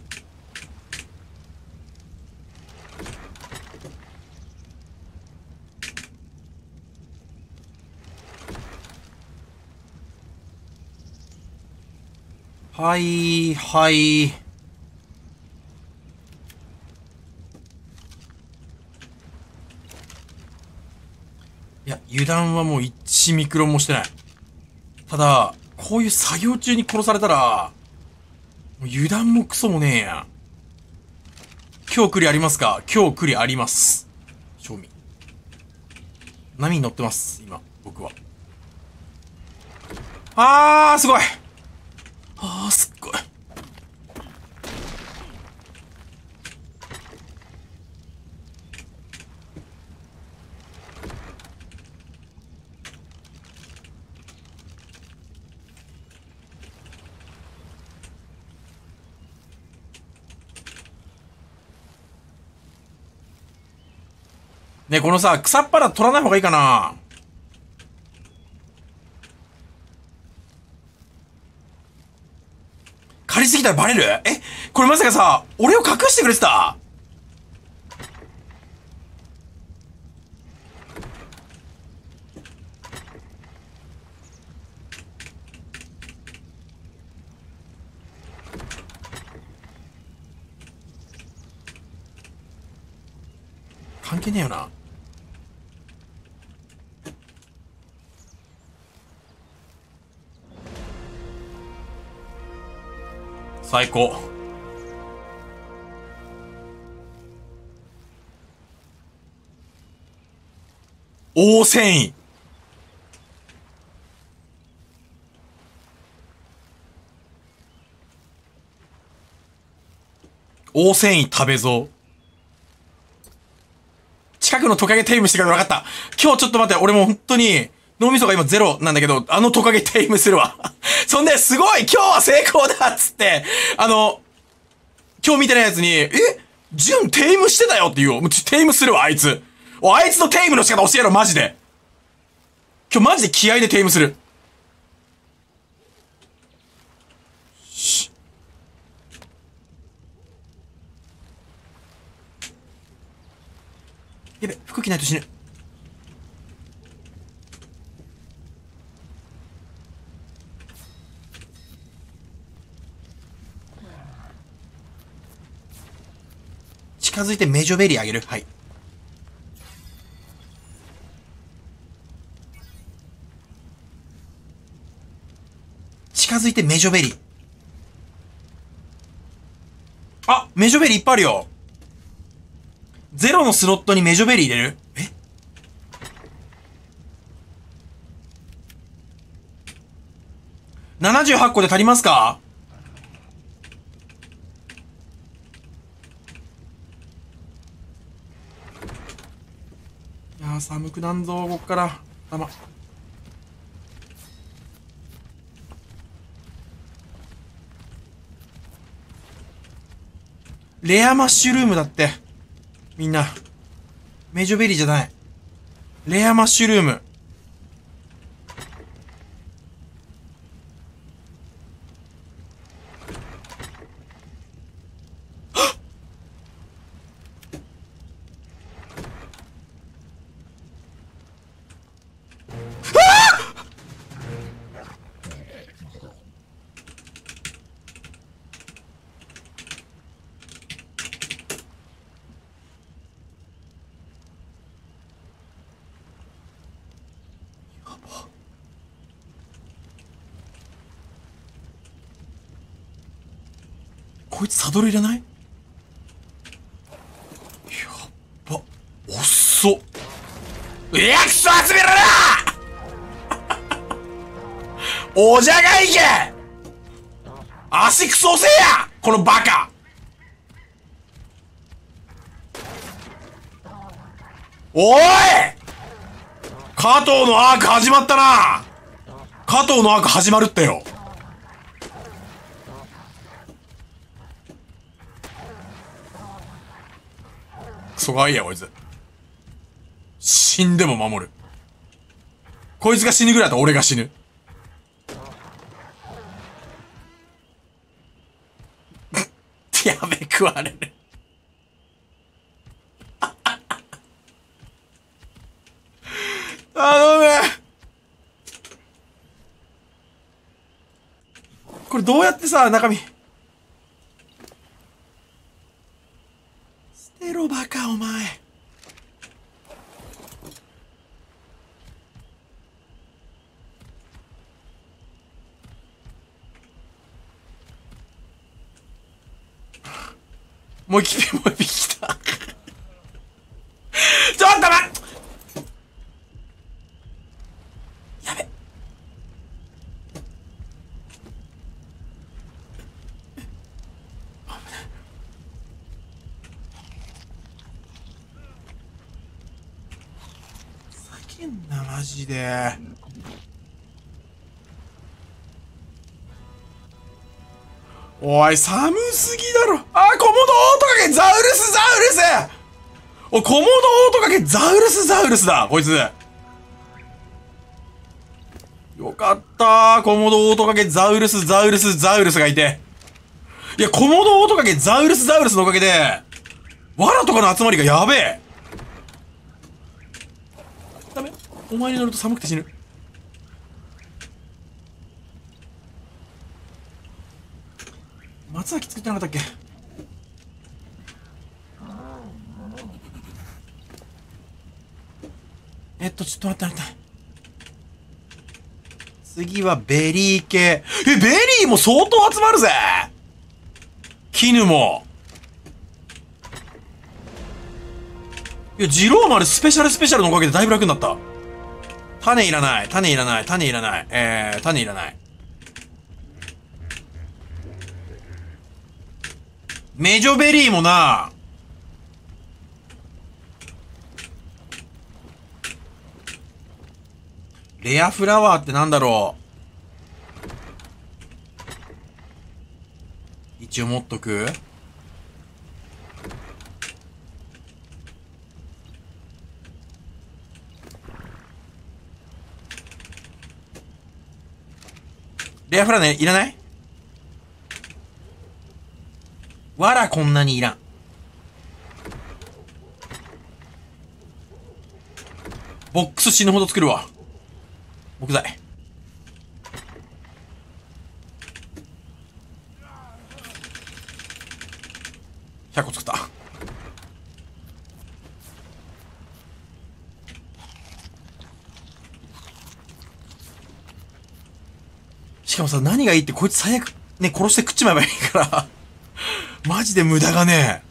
はい、はい。いや、油断はもう一ミクロンもしてない。ただ、こういう作業中に殺されたら、もう油断もクソもねえやん。今日来りありますか？今日来りあります。賞味。波に乗ってます、今、僕は。あー、すごい！あー、すっごい。ねえ、このさ、草っぱら取らない方がいいかな？借りすぎたらバレる？え？これまさかさ、俺を隠してくれてた？関係ねえよな。最高。大繊維。大繊維食べぞ。近くのトカゲテイムしてから分かった。今日ちょっと待って、俺も本当に脳みそが今ゼロなんだけど、あのトカゲテイムするわ。そんで、すごい今日は成功だっつって、あの、今日見てないやつに、えジュンテイムしてたよって言うよ。もうテイムするわ、あいつ。お、あいつのテイムの仕方教えろ、マジで。今日マジで気合でテイムする。し。やべ、服着ないと死ぬ。近づいてメジョベリーあげる。はい。近づいてメジョベリー。あ、メジョベリーいっぱいあるよ。ゼロのスロットにメジョベリー入れる？え？ななじゅうはちこで足りますか？いやー、寒くなんぞ、こっから。頭。レアマッシュルームだって。みんな。メジョベリーじゃない。レアマッシュルーム。 こいつサドルいらない？やっば。おっそ。いや、クソ集めろなおじゃがいけ足クソせえやこのバカおい加藤のアーク始まったな加藤のアーク始まるってよクソがいいやこいつ死んでも守るこいつが死ぬぐらいだと俺が死ぬやべ食われる頼むこれどうやってさ中身捨てろバカお前もう一匹もう一匹来たちょっと待っやべ叫んなマジでおい寒すぎだろあコモドオオトカゲザウルスザウルスおコモドオオトカゲザウルスザウルスだこいつよかったコモドオオトカゲザウルスザウルスザウルスがいていやコモドオオトカゲザウルスザウルスのおかげで藁とかの集まりがやべえダメお前に乗ると寒くて死ぬ松崎作ってなかったっけえっとちょっと待って待って次はベリー系えベリーも相当集まるぜ絹もいやジローマルスペシャルスペシャルのおかげでだいぶ楽になった種いらない種いらない種いらないえー、種いらないメジョベリーもなレアフラワーってなんだろう一応持っとくレアフラワーねいらないわらこんなにいらんボックス死ぬほど作るわ木材ひゃっこ作ったしかもさ何がいいってこいつ最悪ね殺して食っちまえばいいからマジで無駄がね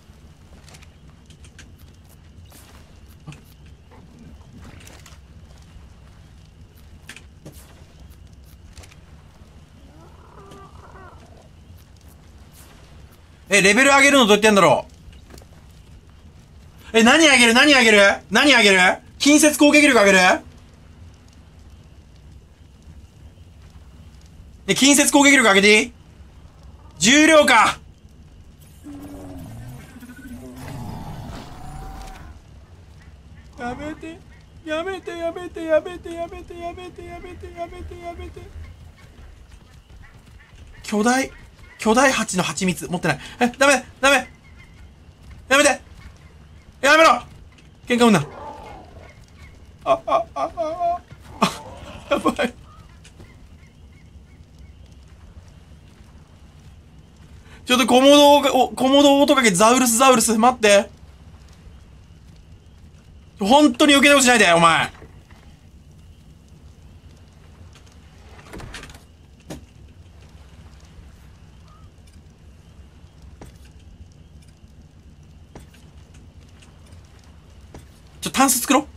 ええレベル上げるのどうやってやんだろうえ何上げる何上げる何上げる近接攻撃力上げるえ近接攻撃力上げていい重量かやめてやめてやめてやめてやめてやめてやめてやめてやめて巨大巨大蜂の蜂蜜持ってないえダメダメやめてやめろ喧嘩売んなああああああやばいちょっとコモドコモドオオトカゲザウルスザウルス待って本当に余計なことしないでお前ょ、タンス作ろう。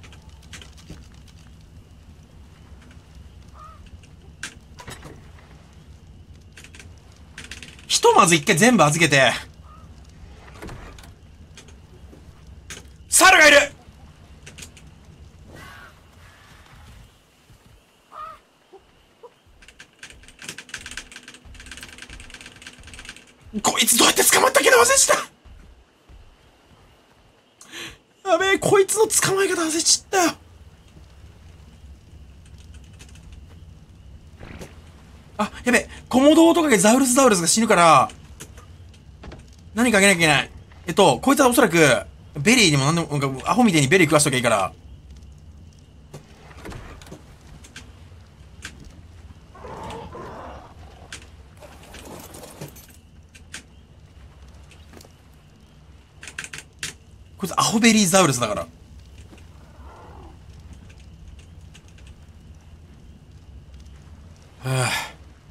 ひとまず一回全部預けて。猿がいる。こいつどうやって捕まったっけど忘れちゃった。やべえ、こいつの捕まえ方忘れちゃったよ。あ、やべえ、コモドオトカゲザウルスザウルスが死ぬから、何かあげなきゃいけない。えっと、こいつはおそらく、ベリーにもなんでも、なんか、アホみたいにベリー食わしときゃいいから。こいつアホベリーザウルスだから。はぁ。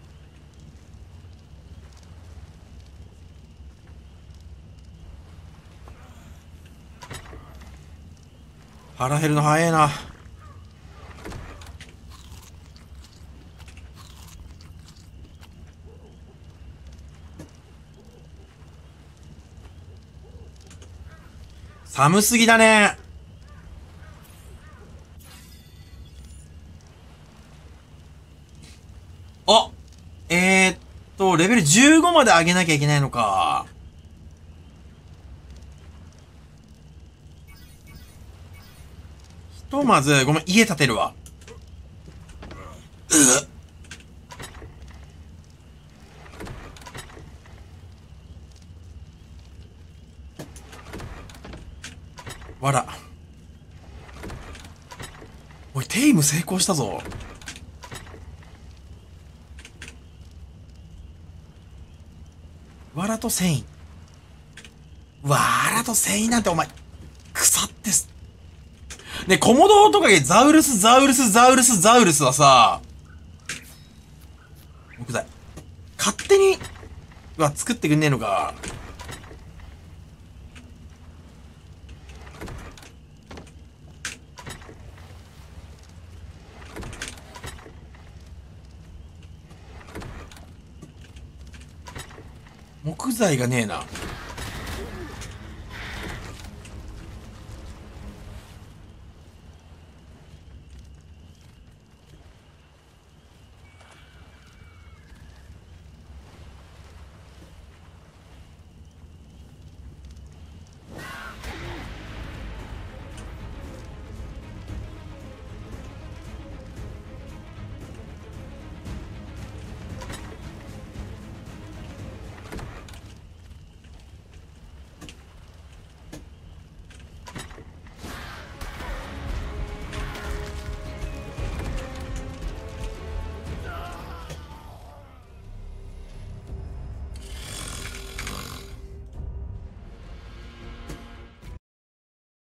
腹減るの早いな。寒すぎだね。あ、えー、っと、レベルじゅうごまで上げなきゃいけないのか。ひとまず、ごめん、家建てるわ。うっ。わら。おい、テイム成功したぞ。わらと繊維。わらと繊維なんてお前、腐ってす。ね、コモドオトカゲザウルスザウルスザウルスザウルスはさ、木材。勝手に、は作ってくんねえのか。木材がねえな。